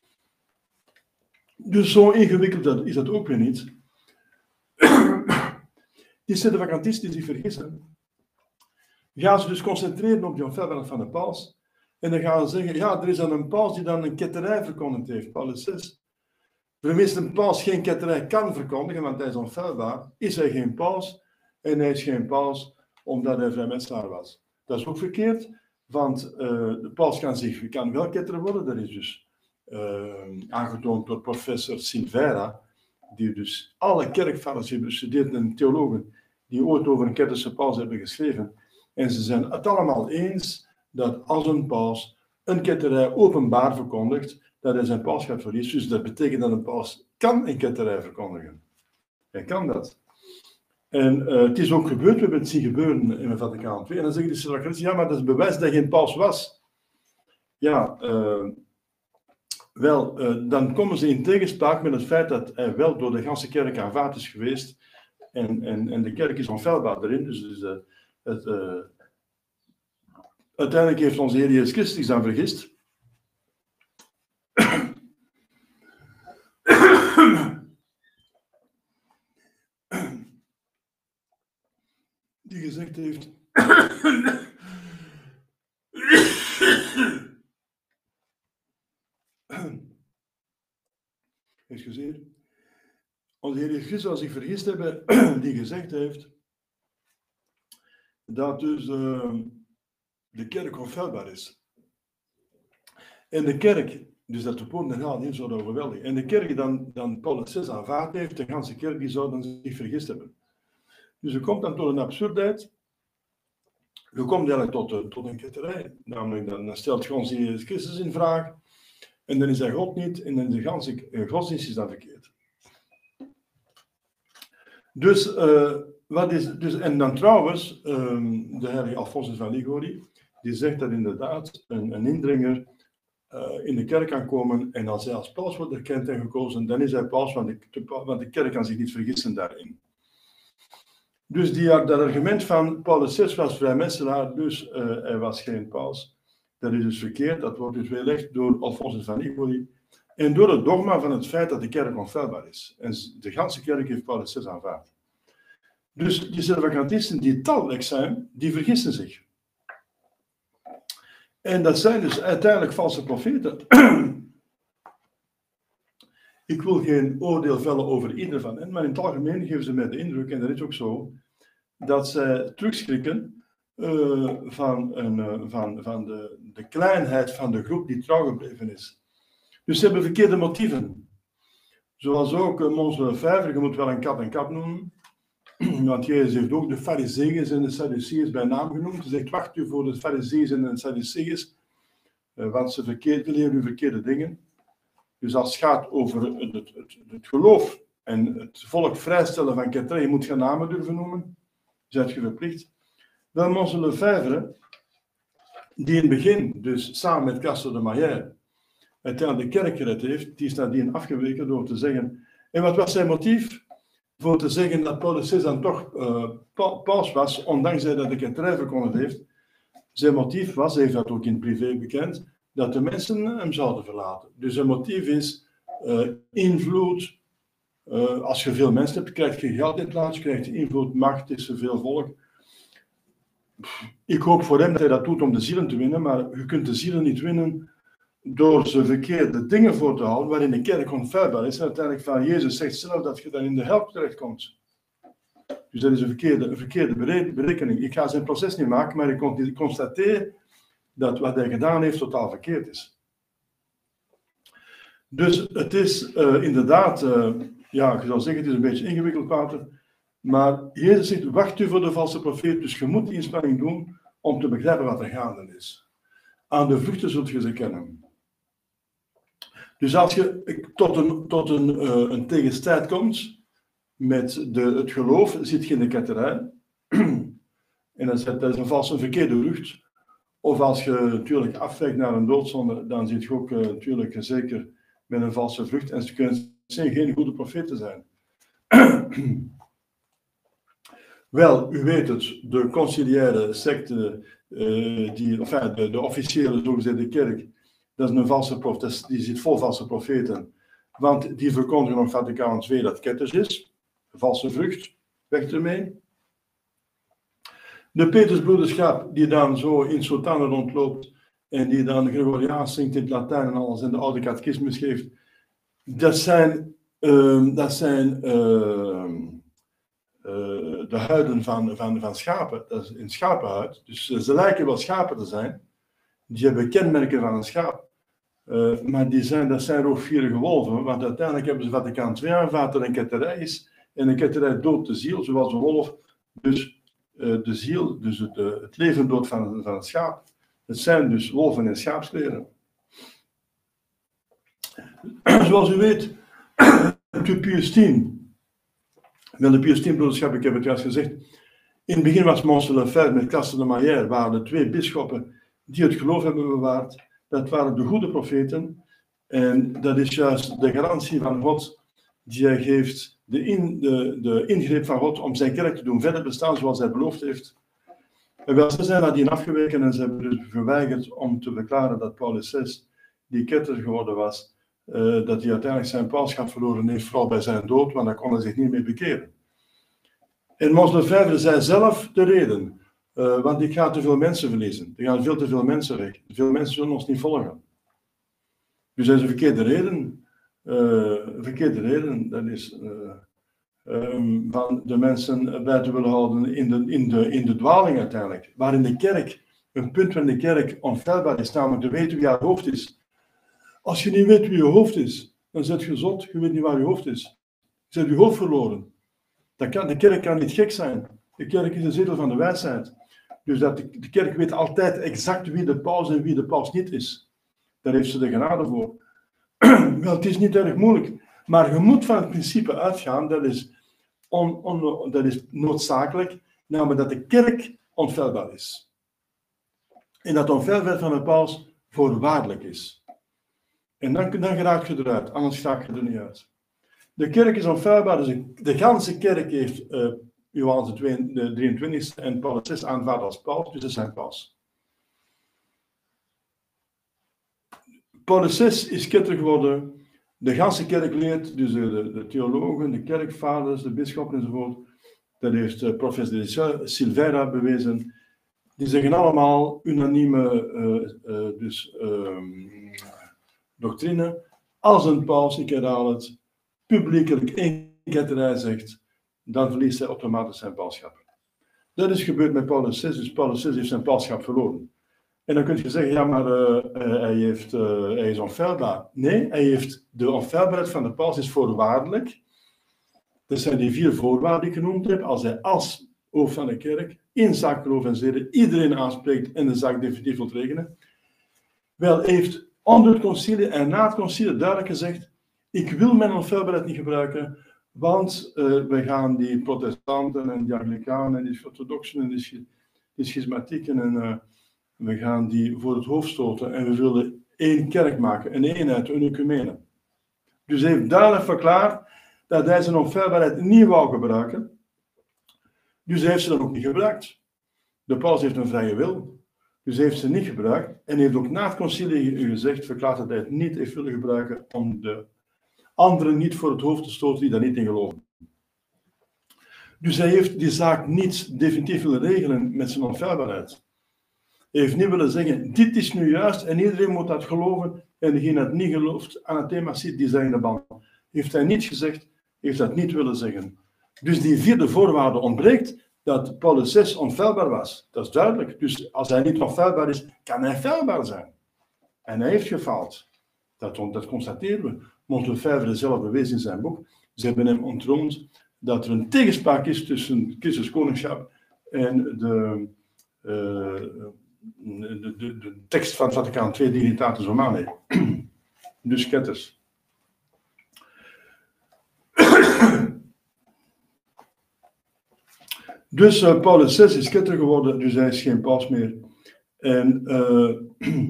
Dus zo ingewikkeld is dat ook weer niet. Die sedevacantisten die zich vergissen, gaan ze dus concentreren op die onfeilbaarheid van de paus. En dan gaan ze zeggen, ja, er is dan een paus die dan een ketterij verkondigd heeft, Paulus zes. Vermits een paus geen ketterij kan verkondigen, want hij is onfeilbaar, is hij geen paus. En hij is geen paus omdat hij vrijmetselaar was. Dat is ook verkeerd, want uh, de paus kan, zich, kan wel ketter worden, dat is dus... Uh, aangetoond door professor Silveira, die dus alle kerkvaders heeft bestudeerd en theologen die ooit over een ketterse paus hebben geschreven. En ze zijn het allemaal eens dat als een paus een ketterij openbaar verkondigt, dat hij zijn pausschap verliest. Dus dat betekent dat een paus kan een ketterij verkondigen. Hij kan dat. En uh, het is ook gebeurd, we hebben het zien gebeuren in de Vaticaan twee. En dan zeggen de sedevacantisten, ja, maar dat is bewijs dat hij geen paus was. Ja, uh, Wel, uh, dan komen ze in tegenspraak met het feit dat hij wel door de ganse kerk aanvaard is geweest. En, en, en de kerk is onfeilbaar erin. Dus, dus uh, het, uh, uiteindelijk heeft onze Heer Jezus Christus dan vergist. Die gezegd heeft... excuseer, onze Heer Jezus Christus zal zich vergist hebben, die gezegd heeft dat dus uh, de kerk onfeilbaar is. En de kerk, dus dat de poort en haal niet zo overweldigen. En de kerk dan, dan Paulus zes aanvaard heeft, de ganse kerk, die zou dan zich vergist hebben. Dus er komt dan tot een absurdheid. Je komt eigenlijk tot, tot een ketterij. Namelijk, dan, dan stelt God Jezus Christus in vraag. En dan is hij God niet. En dan is de ganse godsdienst is dan verkeerd. Dus, uh, wat is, dus, en dan trouwens, um, de heilige Alphonsus van Liguori, die zegt dat inderdaad een, een indringer uh, in de kerk kan komen. En als hij als paus wordt erkend en gekozen, dan is hij paus, want de, want de kerk kan zich niet vergissen daarin. Dus die, dat argument van Paulus zes was vrijmetselaar, dus uh, hij was geen paus. Dat is dus verkeerd, dat wordt dus weerlegd door Alphonsus van Liguori. En door het dogma van het feit dat de kerk onfeilbaar is. En de ganse kerk heeft Paulus zes aanvaard. Dus die Selavacantisten die talrijk zijn, die vergissen zich. En dat zijn dus uiteindelijk valse profeten. Ik wil geen oordeel vellen over ieder van hen, maar in het algemeen geven ze mij de indruk, en dat is ook zo, dat zij terugschrikken uh, van, een, uh, van, van de, de kleinheid van de groep die trouw gebleven is. Dus ze hebben verkeerde motieven. Zoals ook uh, Mons Lefebvre, je moet wel een kat een kat noemen, want Jezus heeft ook de Farizeeërs en de Sadduceeërs bij naam genoemd. Hij zegt, wacht u voor de Farizeeërs en de Sadduceeërs, uh, want ze verkeerd, leren u verkeerde dingen. Dus als het gaat over het, het, het, het geloof en het volk vrijstellen van ketterij, je moet geen namen durven noemen, zijt je verplicht. Wel, Mons Lefebvre, die in het begin, dus samen met Castro de Maillère, uiteindelijk de kerk gered heeft, die is nadien afgeweken door te zeggen, en wat was zijn motief? Voor te zeggen dat Paulus zes dan toch uh, paus was, ondanks dat hij de ketterij verkondigd heeft. Zijn motief was, hij heeft dat ook in privé bekend, dat de mensen hem zouden verlaten. Dus zijn motief is uh, invloed. Uh, als je veel mensen hebt, krijg je geld in plaats, krijg je invloed, macht, is er veel volk. Ik hoop voor hem dat hij dat doet om de zielen te winnen, maar je kunt de zielen niet winnen door ze verkeerde dingen voor te houden, waarin de kerk onfeilbaar is. En uiteindelijk van Jezus zegt zelf dat je dan in de hel terechtkomt. Dus dat is een verkeerde, een verkeerde berekening. Ik ga zijn proces niet maken, maar ik constateer dat wat hij gedaan heeft totaal verkeerd is. Dus het is uh, inderdaad, uh, ja, ik zou zeggen, het is een beetje ingewikkeld water, maar Jezus zegt, wacht u voor de valse profeet, dus je moet die inspanning doen om te begrijpen wat er gaande is. Aan de vruchten zult je ze kennen. Dus als je tot een, tot een, uh, een tegenstrijd komt met de, het geloof, zit je in de ketterij. En dat is, dat is een valse, een verkeerde vrucht. Of als je natuurlijk afwijkt naar een doodzonde, dan zit je ook uh, natuurlijk zeker met een valse vrucht. En ze kunnen geen goede profeten zijn. Wel, u weet het, de conciliaire secte, uh, die, enfin, de, de officiële zogezegde kerk, dat is een valse profeet, die zit vol valse profeten. Want die verkondigen op Vaticaan twee dat ketters is. Valse vrucht, weg ermee. De Petersbroederschap, die dan zo in soutane rondloopt en die dan Gregoriaans zingt in het Latijn en alles en de oude catechismus geeft, dat zijn, uh, dat zijn uh, uh, de huiden van, van, van schapen. Dat is een schapenhuid. Dus uh, ze lijken wel schapen te zijn. Die hebben kenmerken van een schaap. Uh, maar die zijn, dat zijn roofvierige wolven, want uiteindelijk hebben ze Vaticaan twee aanvaard dat een ketterij is. En een ketterij doodt de ziel, zoals een wolf. Dus uh, de ziel, dus het, uh, het leven doodt van, van het schaap. Het zijn dus wolven in schaapskleren. Zoals u weet, de Pius tien. Wel, de Pius tien-broederschap, ik heb het juist gezegd. In het begin was Mons Lefebvre met Castro de Maillère, waren de twee bisschoppen die het geloof hebben bewaard. Dat waren de goede profeten. En dat is juist de garantie van God die hij geeft, de, in, de, de ingreep van God om zijn kerk te doen verder bestaan zoals hij beloofd heeft. En wel, ze zijn nadien afgeweken en ze hebben dus geweigerd om te verklaren dat Paulus zes, die ketter geworden was, uh, dat hij uiteindelijk zijn pausschap verloren heeft, vooral bij zijn dood, want daar kon hij zich niet mee bekeren. En Mons Lefebvre zei zelf de reden. Uh, want ik ga te veel mensen verliezen. Er gaan veel te veel mensen weg. Veel mensen zullen ons niet volgen. Dus dat is een verkeerde reden. uh, verkeerde redenen. Dat is uh, um, van de mensen bij te willen houden in de, in, de, in de dwaling uiteindelijk. Maar in de kerk, een punt waarin de kerk onfeilbaar is, namelijk te weten wie haar hoofd is. Als je niet weet wie je hoofd is, dan zit je zot, je weet niet waar je hoofd is. Je hebt je hoofd verloren. Dat kan, de kerk kan niet gek zijn. De kerk is de zetel van de wijsheid. Dus dat de, de kerk weet altijd exact wie de paus en wie de paus niet is. Daar heeft ze de genade voor. Wel, het is niet erg moeilijk. Maar je moet van het principe uitgaan, dat is, on, on, dat is noodzakelijk, namelijk dat de kerk onfeilbaar is. En dat de onfeilbaarheid van de paus voorwaardelijk is. En dan, dan geraak je eruit, anders raak je er niet uit. De kerk is onfeilbaar, dus de ganse kerk heeft uh, Johannes de drieëntwintigste en Paulus de zesde aanvaard als paus, dus dat zijn paus. Paulus de zesde is ketter geworden, de ganse kerk leert, dus de, de, de theologen, de kerkvaders, de bisschoppen enzovoort, dat heeft uh, professor de Silveira bewezen, die zeggen allemaal unanieme uh, uh, dus, uh, doctrine, als een paus, ik herhaal het, publiekelijk één ketterij zegt, dan verliest hij automatisch zijn pausschap. Dat is gebeurd met Paulus de zesde, dus Paulus de zesde heeft zijn pausschap verloren. En dan kun je zeggen, ja, maar uh, hij, heeft, uh, hij is onfeilbaar. Nee, hij heeft, de onfeilbaarheid van de paus is voorwaardelijk. Dat zijn die vier voorwaarden die ik genoemd heb. Als hij als hoofd van de kerk in zaak geloof en zeden iedereen aanspreekt en de zaak definitief wilt regenen. Wel, hij heeft onder het concilie en na het concilie duidelijk gezegd, ik wil mijn onfeilbaarheid niet gebruiken, want uh, we gaan die protestanten en die anglikanen en die orthodoxen en die, die schismatieken en uh, we gaan die voor het hoofd stoten en we willen één kerk maken, een eenheid, een ecumene. Dus hij heeft duidelijk verklaard dat hij zijn onfeilbaarheid niet wou gebruiken. Dus hij heeft ze dan ook niet gebruikt. De paus heeft een vrije wil, dus hij heeft ze niet gebruikt en heeft ook na het concilie gezegd, verklaard dat hij het niet heeft willen gebruiken om de anderen niet voor het hoofd te stoten die daar niet in geloven. Dus hij heeft die zaak niet definitief willen regelen met zijn onfeilbaarheid. Hij heeft niet willen zeggen, dit is nu juist en iedereen moet dat geloven en degene dat niet gelooft aan het thema ziet, die zijn in de ban. Heeft hij niet gezegd, heeft dat niet willen zeggen. Dus die vierde voorwaarde ontbreekt, dat Paulus de zesde onfeilbaar was. Dat is duidelijk. Dus als hij niet onfeilbaar is, kan hij feilbaar zijn. En hij heeft gefaald. Dat, dat constateren we. Montelfevre zelf bewees in zijn boek. Ze hebben hem ontroond dat er een tegenspraak is tussen Christus koningschap en de, uh, de, de, de tekst van Vaticaan twee, Dignitatis Romanae. Dus ketters. Dus uh, Paulus de zesde is ketter geworden, dus hij is geen paus meer. En uh,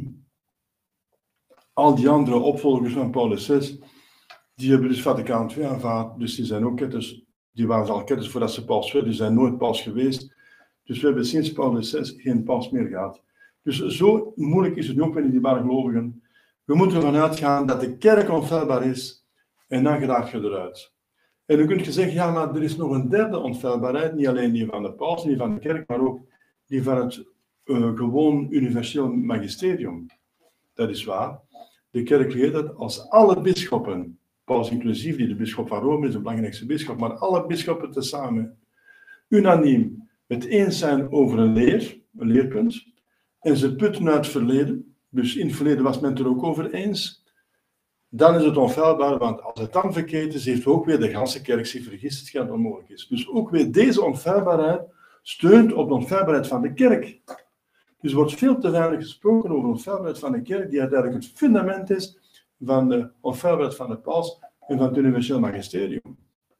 al die andere opvolgers van Paulus de zesde, die hebben dus Vaticaan twee aanvaard, dus die zijn ook ketters. Die waren al ketters voordat ze paus werden, die zijn nooit paus geweest. Dus we hebben sinds Paulus de zesde geen paus meer gehad. Dus zo moeilijk is het nu ook met die gelovigen. We moeten ervan uitgaan dat de kerk onfeilbaar is en dan geraakt je eruit. En dan kun je zeggen, ja, maar er is nog een derde onfeilbaarheid, niet alleen die van de paus, niet van de kerk, maar ook die van het uh, gewoon universeel magisterium. Dat is waar. De kerk leert dat als alle bisschoppen, paus inclusief, die de bisschop van Rome is, de belangrijkste bisschop, maar alle bisschoppen tezamen unaniem het eens zijn over een leer, een leerpunt, en ze putten uit het verleden, dus in het verleden was men het er ook over eens, dan is het onfeilbaar, want als het dan verkeerd is, heeft ook weer de ganse kerk zich vergist, hetgeen dat onmogelijk is. Dus ook weer deze onfeilbaarheid steunt op de onfeilbaarheid van de kerk. Dus er wordt veel te weinig gesproken over de onfeilbaarheid van de kerk, die uiteindelijk het fundament is van de onfeilbaarheid van de paus en van het universeel magisterium.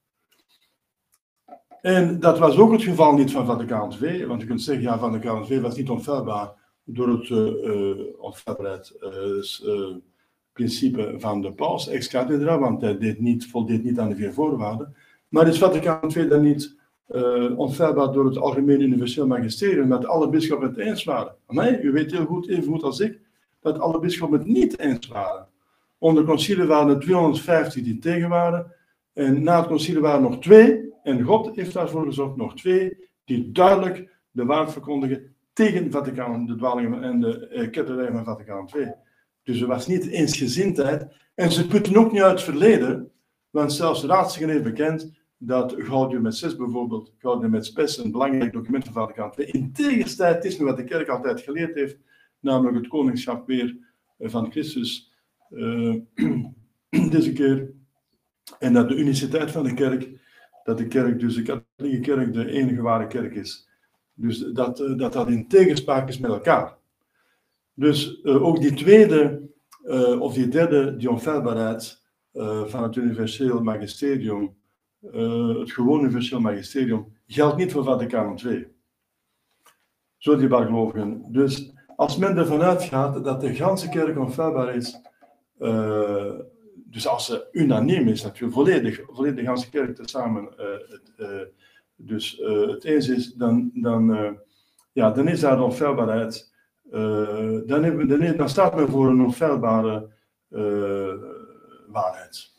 En dat was ook het geval niet van Vaticaan twee, want je kunt zeggen, ja, Vaticaan twee was niet onfeilbaar door het uh, uh, onfeilbaarheid uh, uh, principe van de paus, ex cathedra, want hij deed niet, voldeed niet aan de vier voorwaarden. Maar is Vaticaan twee dan niet uh, onfeilbaar door het algemeen universeel magisterium, dat alle bisschoppen het eens waren? Nee, u weet heel goed, even goed als ik, dat alle bisschoppen het niet eens waren. Onder het concilie waren er tweehonderdvijftig die tegen waren, en na het concilie waren er nog twee, en God heeft daarvoor gezorgd, nog twee, die duidelijk de waarheid verkondigen tegen Vaticaan, de dwalingen en de uh, ketterij van Vaticaan twee. Dus er was niet eensgezindheid En ze putten ook niet uit het verleden, want zelfs de Raadsheer heeft bekend dat Gaudium et Spes bijvoorbeeld, Gaudium et Spes, een belangrijk document van Vaticaan twee, in tegenstrijd is met wat de kerk altijd geleerd heeft, namelijk het koningschap weer van Christus, uh, deze keer, en dat de uniciteit van de kerk, dat de kerk, dus de katholieke kerk, de enige ware kerk is. Dus dat uh, dat, dat in tegenspraak is met elkaar. Dus uh, ook die tweede, uh, of die derde, die onfeilbaarheid uh, van het universeel magisterium, uh, het gewoon universeel magisterium, geldt niet voor Vaticaan twee. Zo die bijgelovigen. Dus als men ervan uitgaat dat de ganse kerk onfeilbaar is, uh, dus als ze unaniem is, natuurlijk volledig, volledig de ganse kerk tezamen uh, het, uh, dus, uh, het eens is, dan, dan, uh, ja, dan is daar de onfeilbaarheid. Uh, dan, hebben, dan, dan staat men voor een onfeilbare uh, waarheid.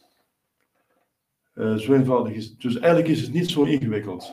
Uh, zo eenvoudig is het. Dus eigenlijk is het niet zo ingewikkeld.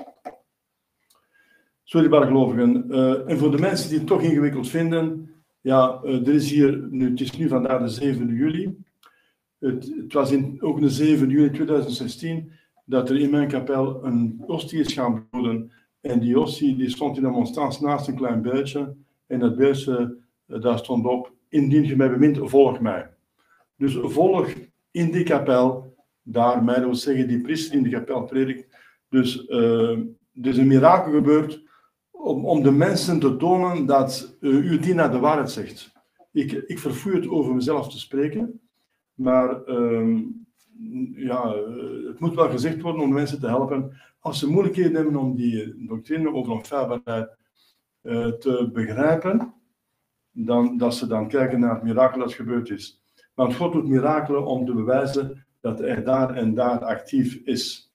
Sorry, bargelovigen. Uh, en voor de mensen die het toch ingewikkeld vinden, ja, uh, er is hier, nu, het is nu vandaag de zevende juli. Het, het was in, ook de zevende juli tweeduizend zestien dat er in mijn kapel een hostie is gaan broeden. En die hostie die stond in de monstrans naast een klein beeldje. En dat beeldje, uh, daar stond op, indien je mij bemint, volg mij. Dus volg in die kapel, daar mij, dat wil zeggen, die priester in de kapel predikt. Dus uh, er is een mirakel gebeurd om, om de mensen te tonen dat uh, uw dienaar de waarheid zegt. Ik, ik verfoei het over mezelf te spreken, maar uh, ja, uh, het moet wel gezegd worden om de mensen te helpen. Als ze moeilijkheden hebben om die doctrine over onfeilbaarheid uh, te begrijpen, dan, dat ze dan kijken naar het mirakel dat gebeurd is. Want God doet mirakelen om te bewijzen dat hij daar en daar actief is.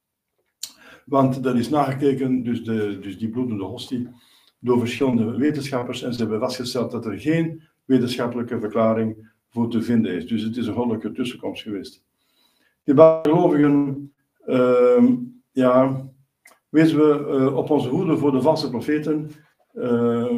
Want er is nagekeken, dus, de, dus die bloedende hostie, door verschillende wetenschappers en ze hebben vastgesteld dat er geen wetenschappelijke verklaring voor te vinden is. Dus het is een goddelijke tussenkomst geweest. Die bijgelovigen, uh, ja, wezen we uh, op onze hoede voor de valse profeten, uh,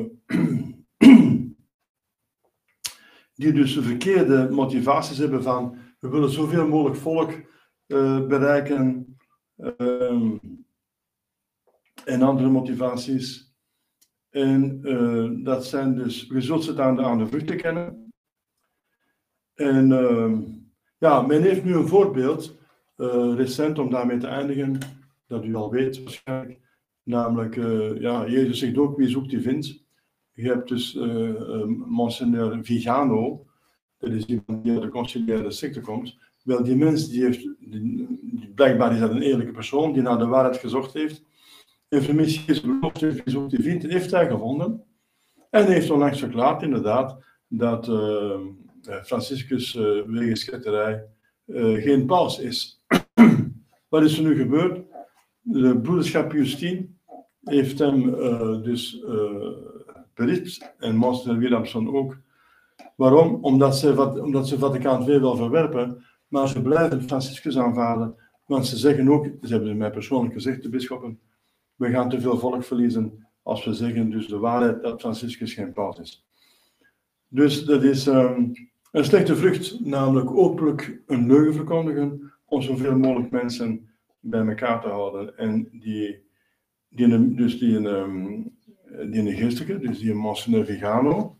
die dus verkeerde motivaties hebben van we willen zoveel mogelijk volk uh, bereiken uh, en andere motivaties. En uh, dat zijn dus, je zult ze aan de, aan de vruchten kennen. En uh, ja, men heeft nu een voorbeeld, uh, recent om daarmee te eindigen, dat u al weet waarschijnlijk, namelijk, uh, ja, Jezus zegt ook wie zoekt die vindt. Je hebt dus uh, uh, Monseigneur Vigano, dat is iemand die uit de conciliaire secte komt. Wel, die mens die heeft, die, die, blijkbaar is dat een eerlijke persoon, die naar de waarheid gezocht heeft. En voor missie is beloofd, wie zoekt die vindt, heeft hij gevonden. En heeft onlangs verklaard, inderdaad, dat uh, Franciscus uh, wegens schetterij uh, geen paus is. Wat is er nu gebeurd? De broederschap Pius X heeft hem uh, dus uh, bericht, en Monseigneur Williamson ook. Waarom? Omdat ze, omdat ze Vaticaan twee wel verwerpen, maar ze blijven Franciscus aanvaarden, want ze zeggen ook, ze hebben mij persoonlijk gezegd, de bisschoppen, we gaan te veel volk verliezen als we zeggen dus de waarheid dat Franciscus geen paus is. Dus dat is um, een slechte vrucht, namelijk openlijk een leugen verkondigen, om zoveel mogelijk mensen bij elkaar te houden. En die, die dus die een, um, die een geestelijke, dus die een Monseigneur Vigano,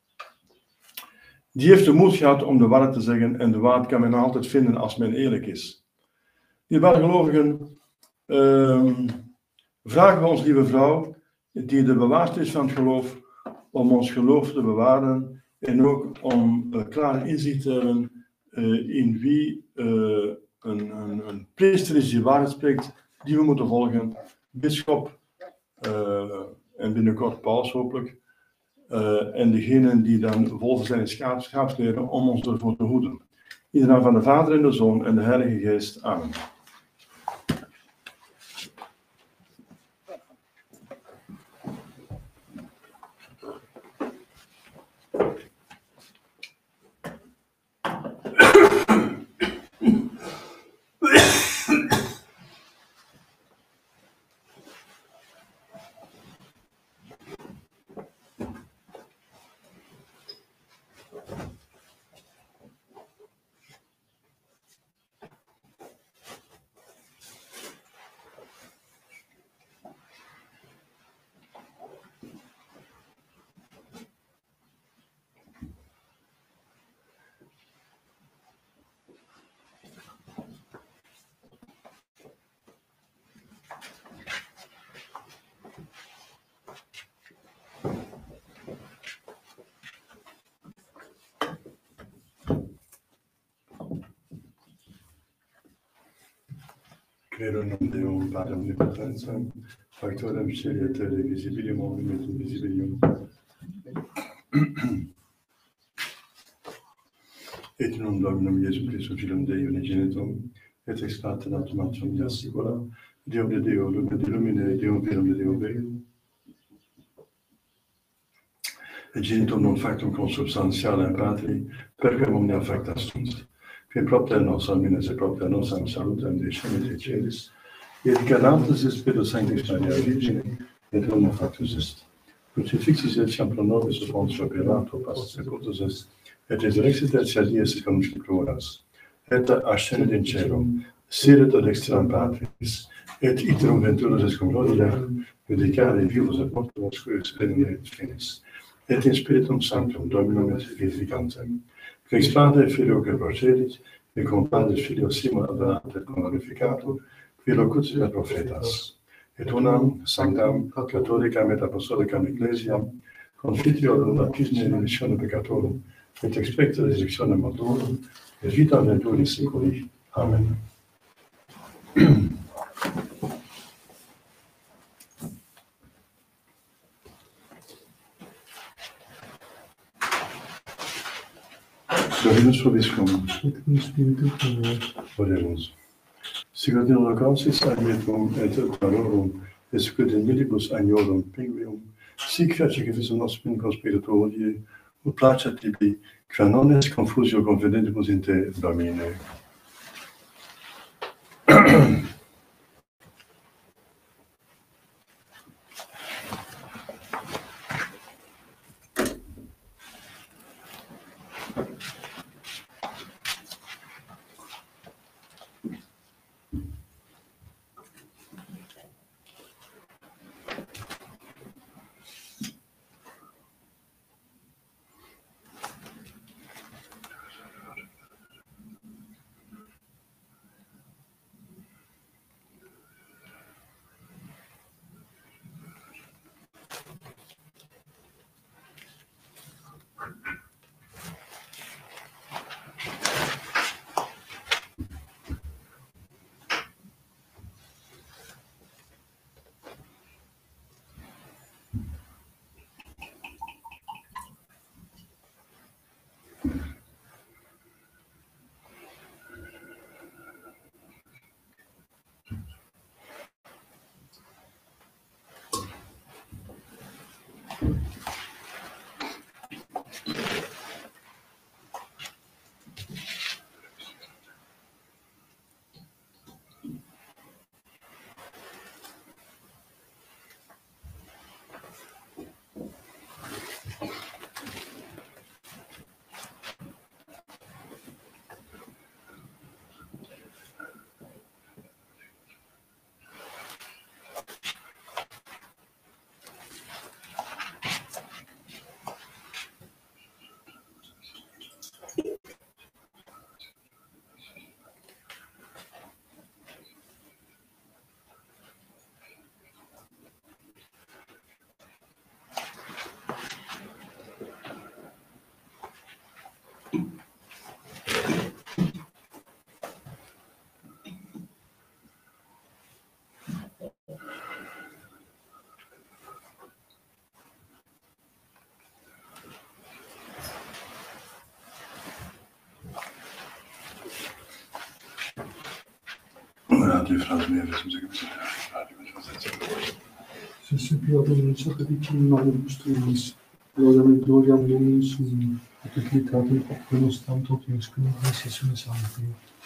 die heeft de moed gehad om de waarheid te zeggen en de waarheid kan men altijd vinden als men eerlijk is. Die bijgelovigen um, vragen we ons lieve vrouw, die de bewaarster is van het geloof, om ons geloof te bewaren en ook om uh, klaar inzicht te hebben uh, in wie uh, een, een, een priester is die waarheid spreekt, die we moeten volgen, bisschop uh, en binnenkort paus hopelijk, uh, en degenen die dan volgen zijn in schaap, schaapskleren om ons ervoor te hoeden. In de naam van de Vader en de Zoon en de Heilige Geest. Amen. Credo in un Deum, Pater omnipotensem, Factorem Sceli et Terrae, visibilium omnium et invisibilium. Et in un Dominum Iesum Christum, Filum Dei unigenitum, et ex parte natum via sicula, Deum de Deo, Lumen de Lumine, Deum verum de Deo verum. Et genitum non factum consubstantialem Patri, perquem omnia facta sunt. Qui propter nos homines et propter nosam salutem descendit et celis, et ganatus est Spiritus Sanctus Maria Virgine, et homo factus est. Crucifixus etiam pro nobis sub Pontio Pilato, passus sepultus est, et resurrexit tertia die secundum scripturas, et ascendit in caelum, sidet ad dexteram Patris, et iterum venturus est cum gloria, judicare vivos et mortuos cuius regnare finis, et in Spiritum Sanctum Dominum et vivificantem, qui ex Padre Filio que procedit, et cum Padre Filio simul adorat et glorificatur, qui locutit et prophetas, et unam sanctam catholicam et apostolicam ecclesiam, confitiorum baptisme in remissione peccatorum, et expecta resurrectione mortuorum, et vita venturi seculi. Amen. Dominus vobiscum. Et cum spiritu tuo. Oremus. Sicut in holocausis aemetum et terrorum, et sicut in milibus agnorum pinguium, sic fece que fis nostrum conspiritu hodie, ut placet tibi, qua non est confusio confidentibus in te, Domine. Radio Frans meer is om zich Se suppliatum in sacrificium manibus tuis, gloriam et gloriam Domini sum, et utilitatem populus tanto quiuscum Iesus Sancti.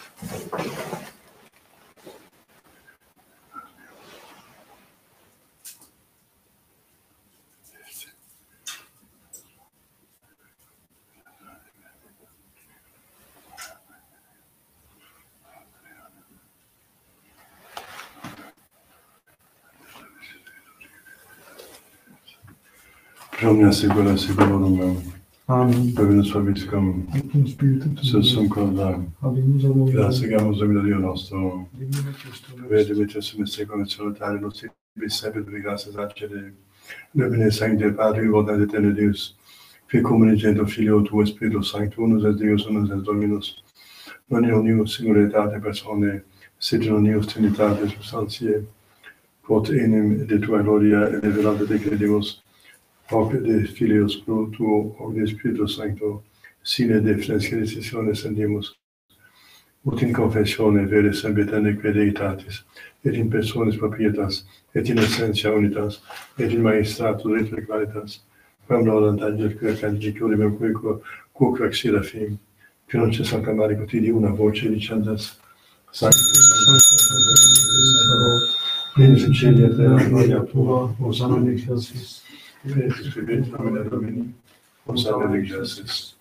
Omnia secula seculorum. Amen. Dominus vobiscum. Et cum spiritu tuo. Sum corda. Habemus ad hoc. Gratiamus Domino Dio nostro. Divina Christus. Vede Demetrius in secolo salutare nos bis sebet gratias accede. Domine Sancte Patri, Ordine et Eterno Deus, qui communicetur Filio tuo Spiritus Sanctus, unus et Deus, unus et Dominus, non unius singularitate personae, sit unius Trinitatis substantiae, quod enim de tua gloria eleverante te credimus, hoc de Filius tuo, hoc de Spiritus Sancto, sine de transgressione sendimus, ut in confessione vere sempiterne crediitatis, et in personis propietas, et in essentia unitas, et in maestratus et claritas, quam laudant angel canticuli cuico, quoque ac serafim, que non c'è Sancta Maria cotidi una voce dicendas, Sanctus, Sanctus, in cieli et terra gloria tua, Hosanna in excelsis, Christus vivit nomine Domini, Hosanna in excelsis.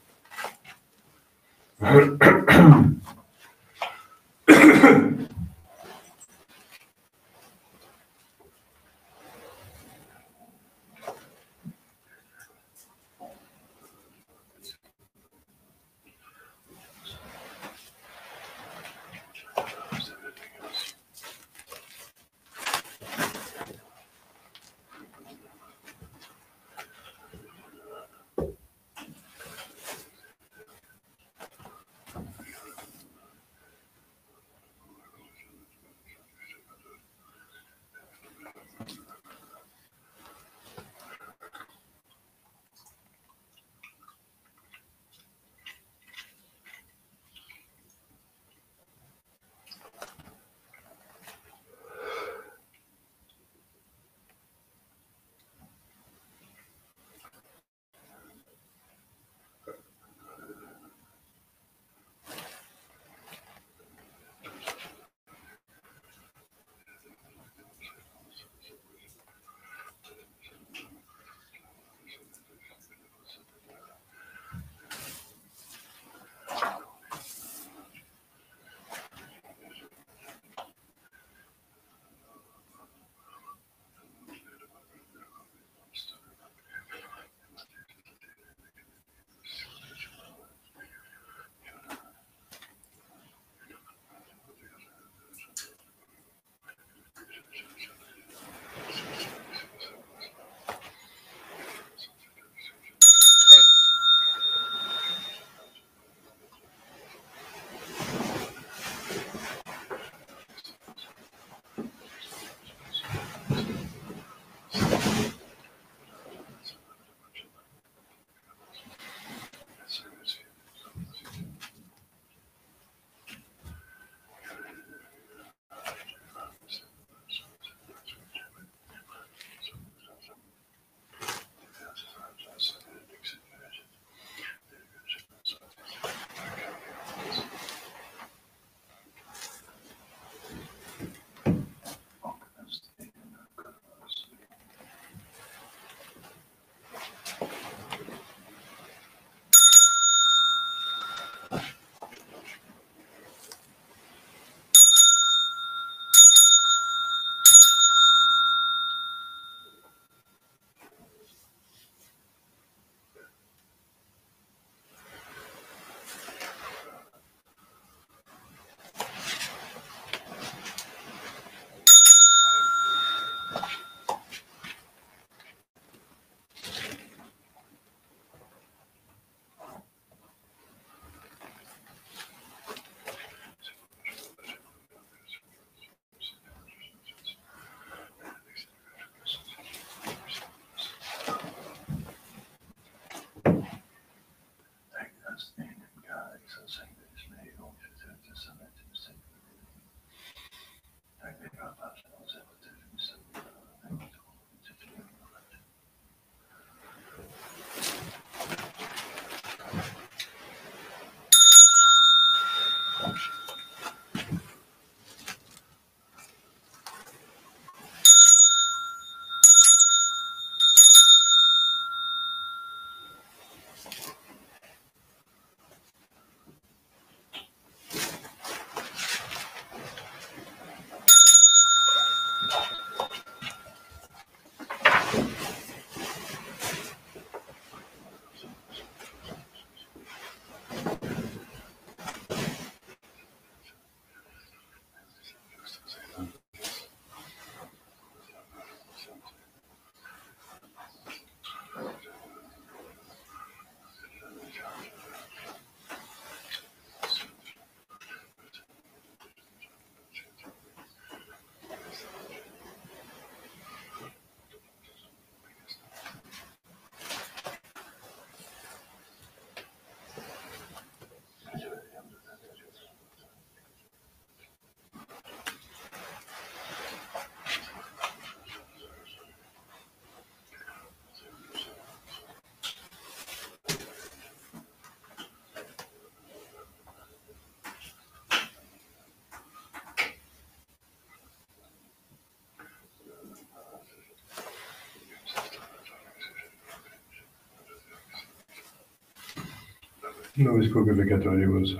Nobis crucificatoribus.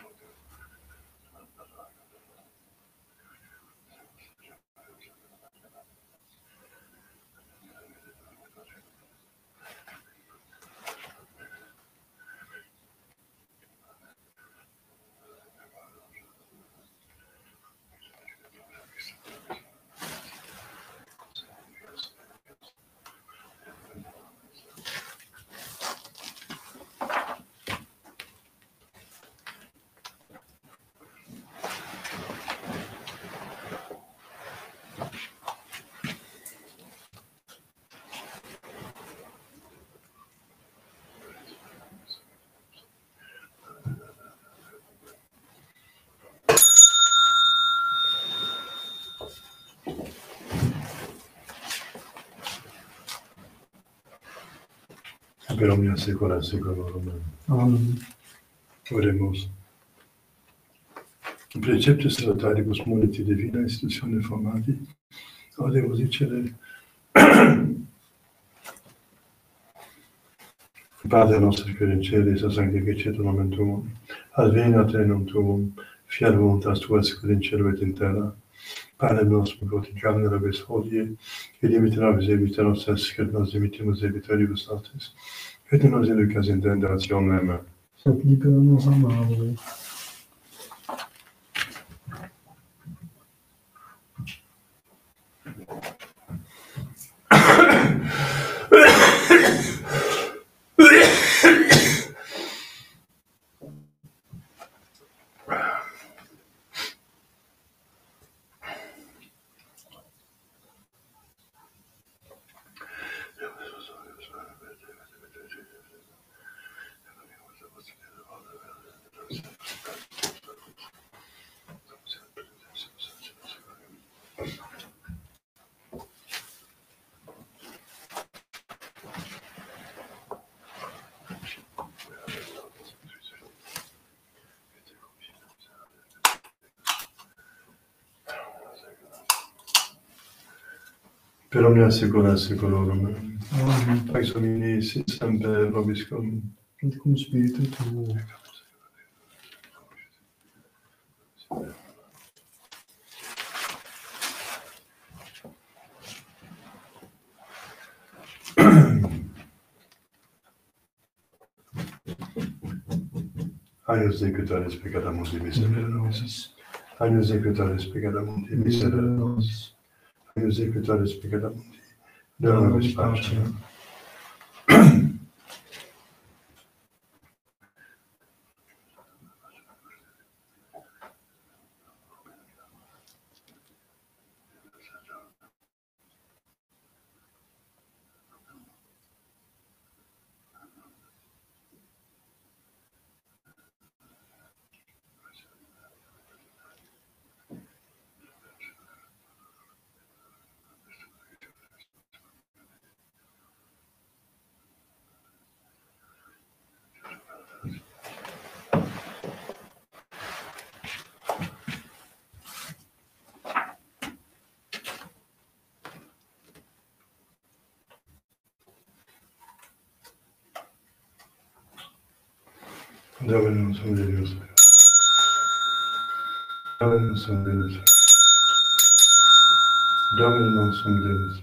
Per omnia saecula saeculorum. Amen. Oremus. Preceptus salutaris muniti divina institutione formati, audemus dicere Pater nostro qui in celis, sanctificetur nomen tuum, adveniat regnum tuum, fiat voluntas tua sicut in cielo et in terra. Panem nostrum quotidianum nobis hodie, et dimitte nobis debita nostra, sicut nos dimittimus debitoribus nostris, et ne nos inducas in tentationem, Sed libera nos a male. per omnia saecula saeculorum. Amen. Pax Domini sit semper vobiscum. Et cum spiritu tuo. Agnus Dei cutaris peccata mundi miserere nobis. Agnus Dei cutaris peccata mundi miserere nobis. Agnus Dei cutaris peccata mundi. Dona nobis pacem. Dominum sum Deus. Dominum sum Deus. Dominum sum Deus.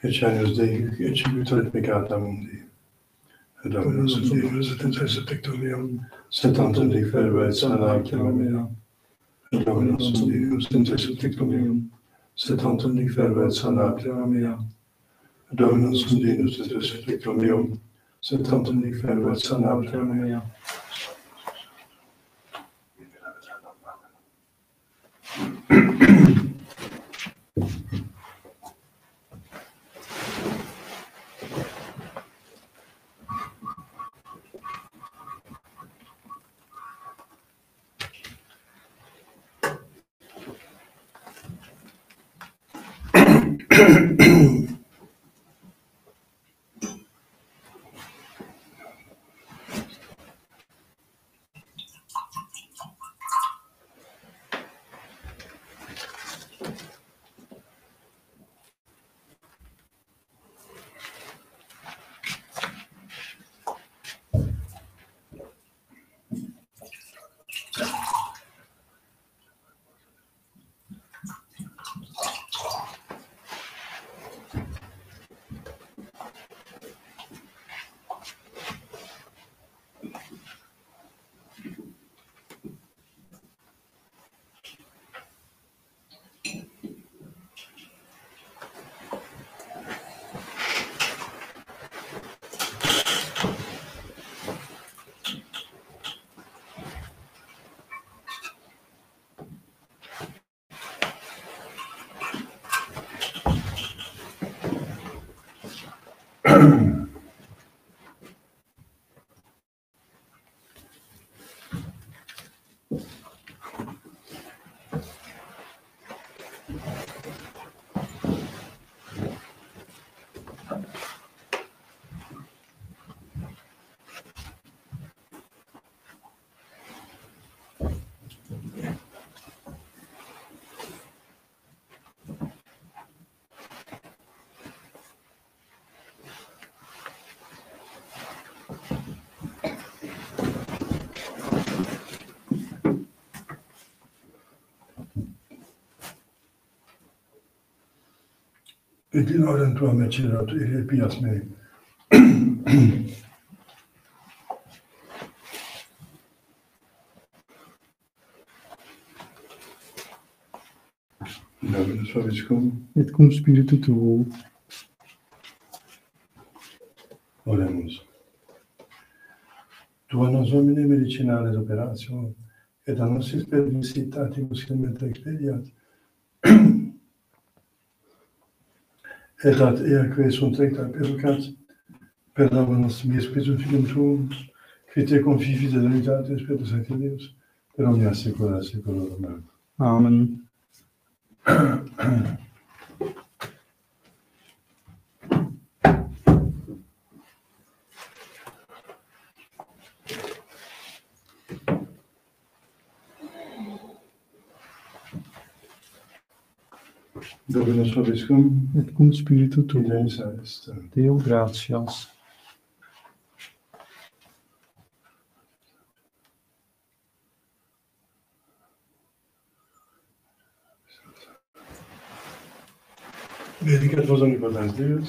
et Genius Dei, et Civitas et Peccata Mundi. Et Dominus Deus et Intense Tectum meum, sed tantum dic verba et sana actima mea. Et Dominus Deus et Intense Tectum meum, sed tantum dic verba et sana actima mea. Et Dominus Deus et Intense Tectum meum, sed tantum dic verba et sana actima mea. Et in ordem tua mecerat ire pias me. Dominus vobiscum. Et cum spiritu tuo. Oremus. Tua nos homine medicinales operatio, et a nos pervisitatimus clementa expediat, et ad eaque sunt recta percat, per lavanus mi spiritum filium tuum, qui te confivi de unitate Spiritus Sancti Deus, per omnia saecula saeculorum. Amen. Dominus vobiscum. Et cum spiritu tuo. Est. Deo gratias. Benedicat vos omnipotens Deus,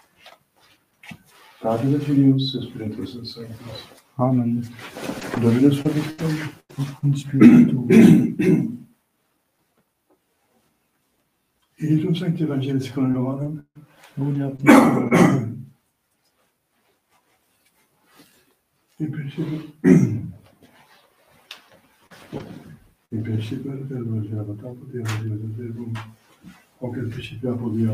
Pater et Filius et Spiritus Sanctus. Amen. Dominus vobiscum. Et cum spiritu tuo. Iritum Sancti Evangelis secundum Johannem. Gloria a te. In principio, in principio il verbo era votato Dio, Dio del verbo, o che il principio apod Dio.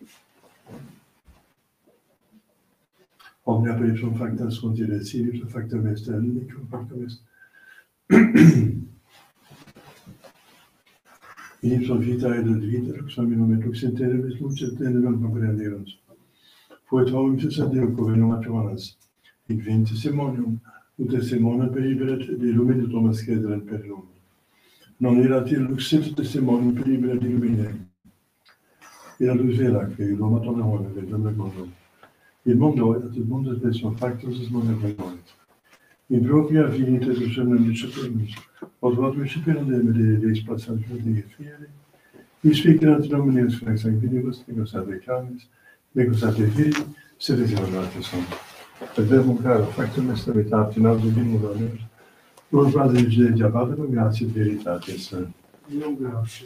Omnia per ipsum facta sunt ire, ipsum factum est, ipsum factum est. In ipsum vita et ad vita, lux hominum et lux in terris luce et tenerum comprenderunt. Fuit hominum ipsa Deo covenum apimanas, hic vint testimonium, ut testimonium periberet de illumine Thomas credere per illumine. Non erat il luxit testimonium periberet illumine. Erat lux velac, et illum atomum et illum recondum. Il mondo et il mondo spesum factus is mondo pregonet. In propria finite suscernum disciplinis, od vat disciplina de me de explaciatum de fieri, vis ficerat nomines Sancti Sanctinibus, negos ad recamis, Negociate figli, se riservate sono. Abbiamo un caro fatto questa verità, non dobbiamo valere. Lord Padre Dio, già padre, grazie per verità, Signore. Io grazie.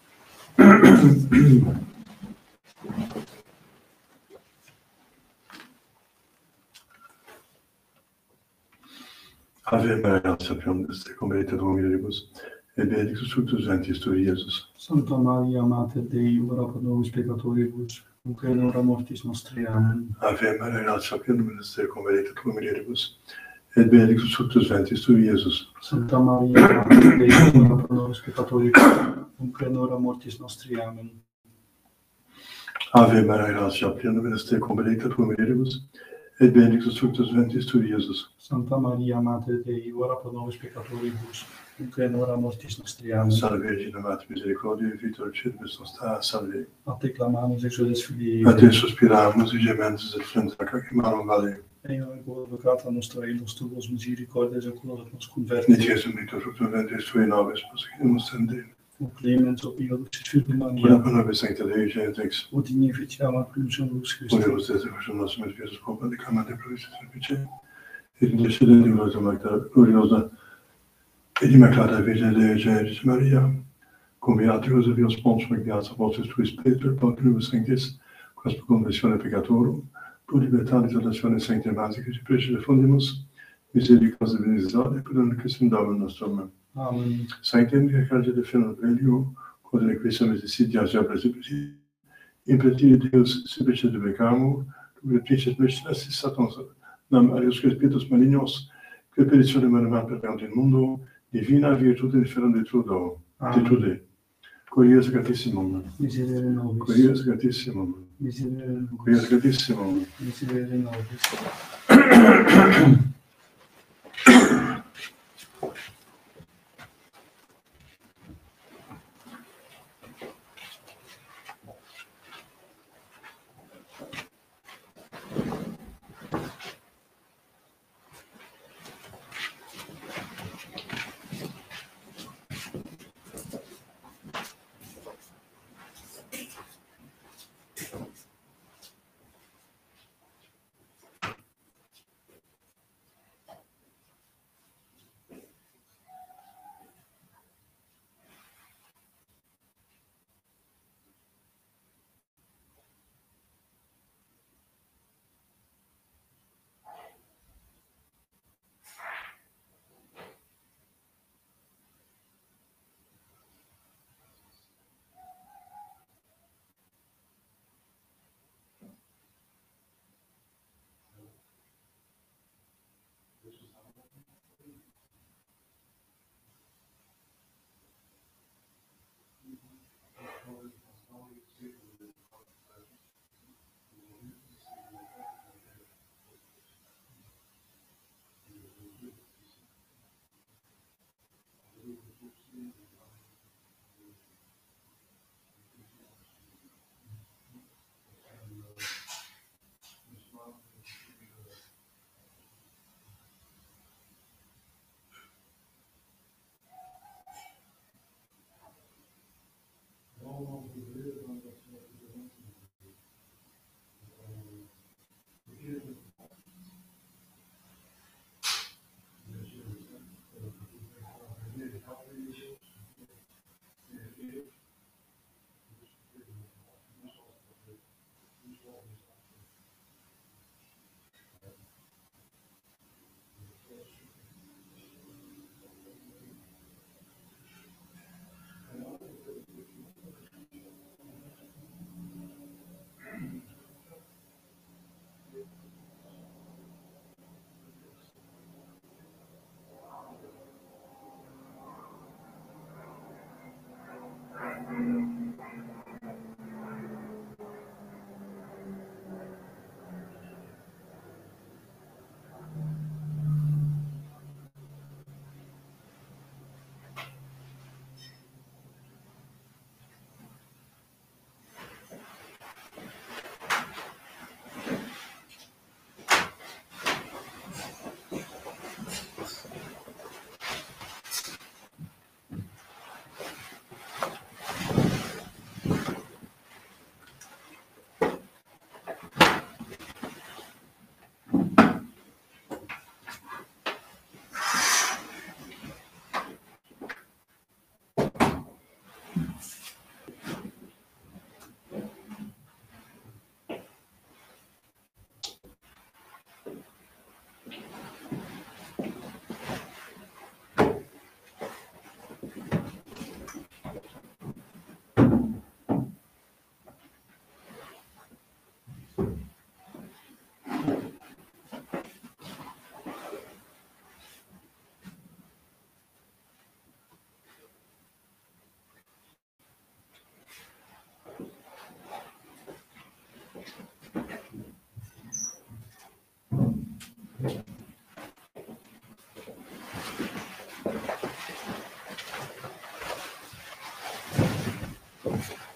Ave Maria, sappiamo che come te dominibus, e benedictus fructus ventris tui, Iesus. Santa Maria, Mater Dei, ora pro nobis peccatoribus, nunc et in hora mortis nostri. Amen. Ave Maria, sappiamo che come te dominibus, et benedictus fructus ventris tui, Iesus. Santa Maria, Mater Dei, ora pro nobis peccatoribus, nunc et in hora mortis nostri. Amen. Ave Maria, sappiamo che come te dominibus, et benedictus fructus ventris tui, Iesus. Santa Maria, Mater Dei, ora pro nobis peccatoribus, nunc et in hora mortis nostri. Amen. Salve Virgine Mater Misericordiae, vitor Ciribus nostra, salve. A te clamamus, exudes Filii. A te suspiramus, gementes et flentra cacimarum vale. Eo ego advocata nostra eius tuos misericordias oculos nos converti. Nid Iesum victor fructum ventris tui nobis, posimus tende. O clemens, o pio, ducis Filii Ora Maria, pro nobis sancta Dei Genetrix. o dignificiam crucius Christi. Oribus Dei Christum nostrum et Iesus Papa, declamante provisis repice. Et intercedente gloriosa Magda, gloriosa et immaculata Virgine Dei Genetrix Maria, cum beatus vios sponsum et beata vostris tuis Peter, Paulinus Sanctis, quas per conversione peccatorum, pro libertatis relatione sancte Mater, Christi precede fundimus, misericors de benedicere, per un Christum Domum nostrum. Amen. Sanctem Carge de Fenor Velio, quod requisam et sidia jabra sipri, impetiri Deus sipri de becamo, tu replices mestres Satans, nam alios Spiritus malignos, que peritione manuman perpeant in mundo, divina virtute inferam de trudo, de trude. Curios gratissimum. Miserere nobis. Curios gratissimum. Miserere nobis. Curios gratissimum. Miserere nobis. Amen.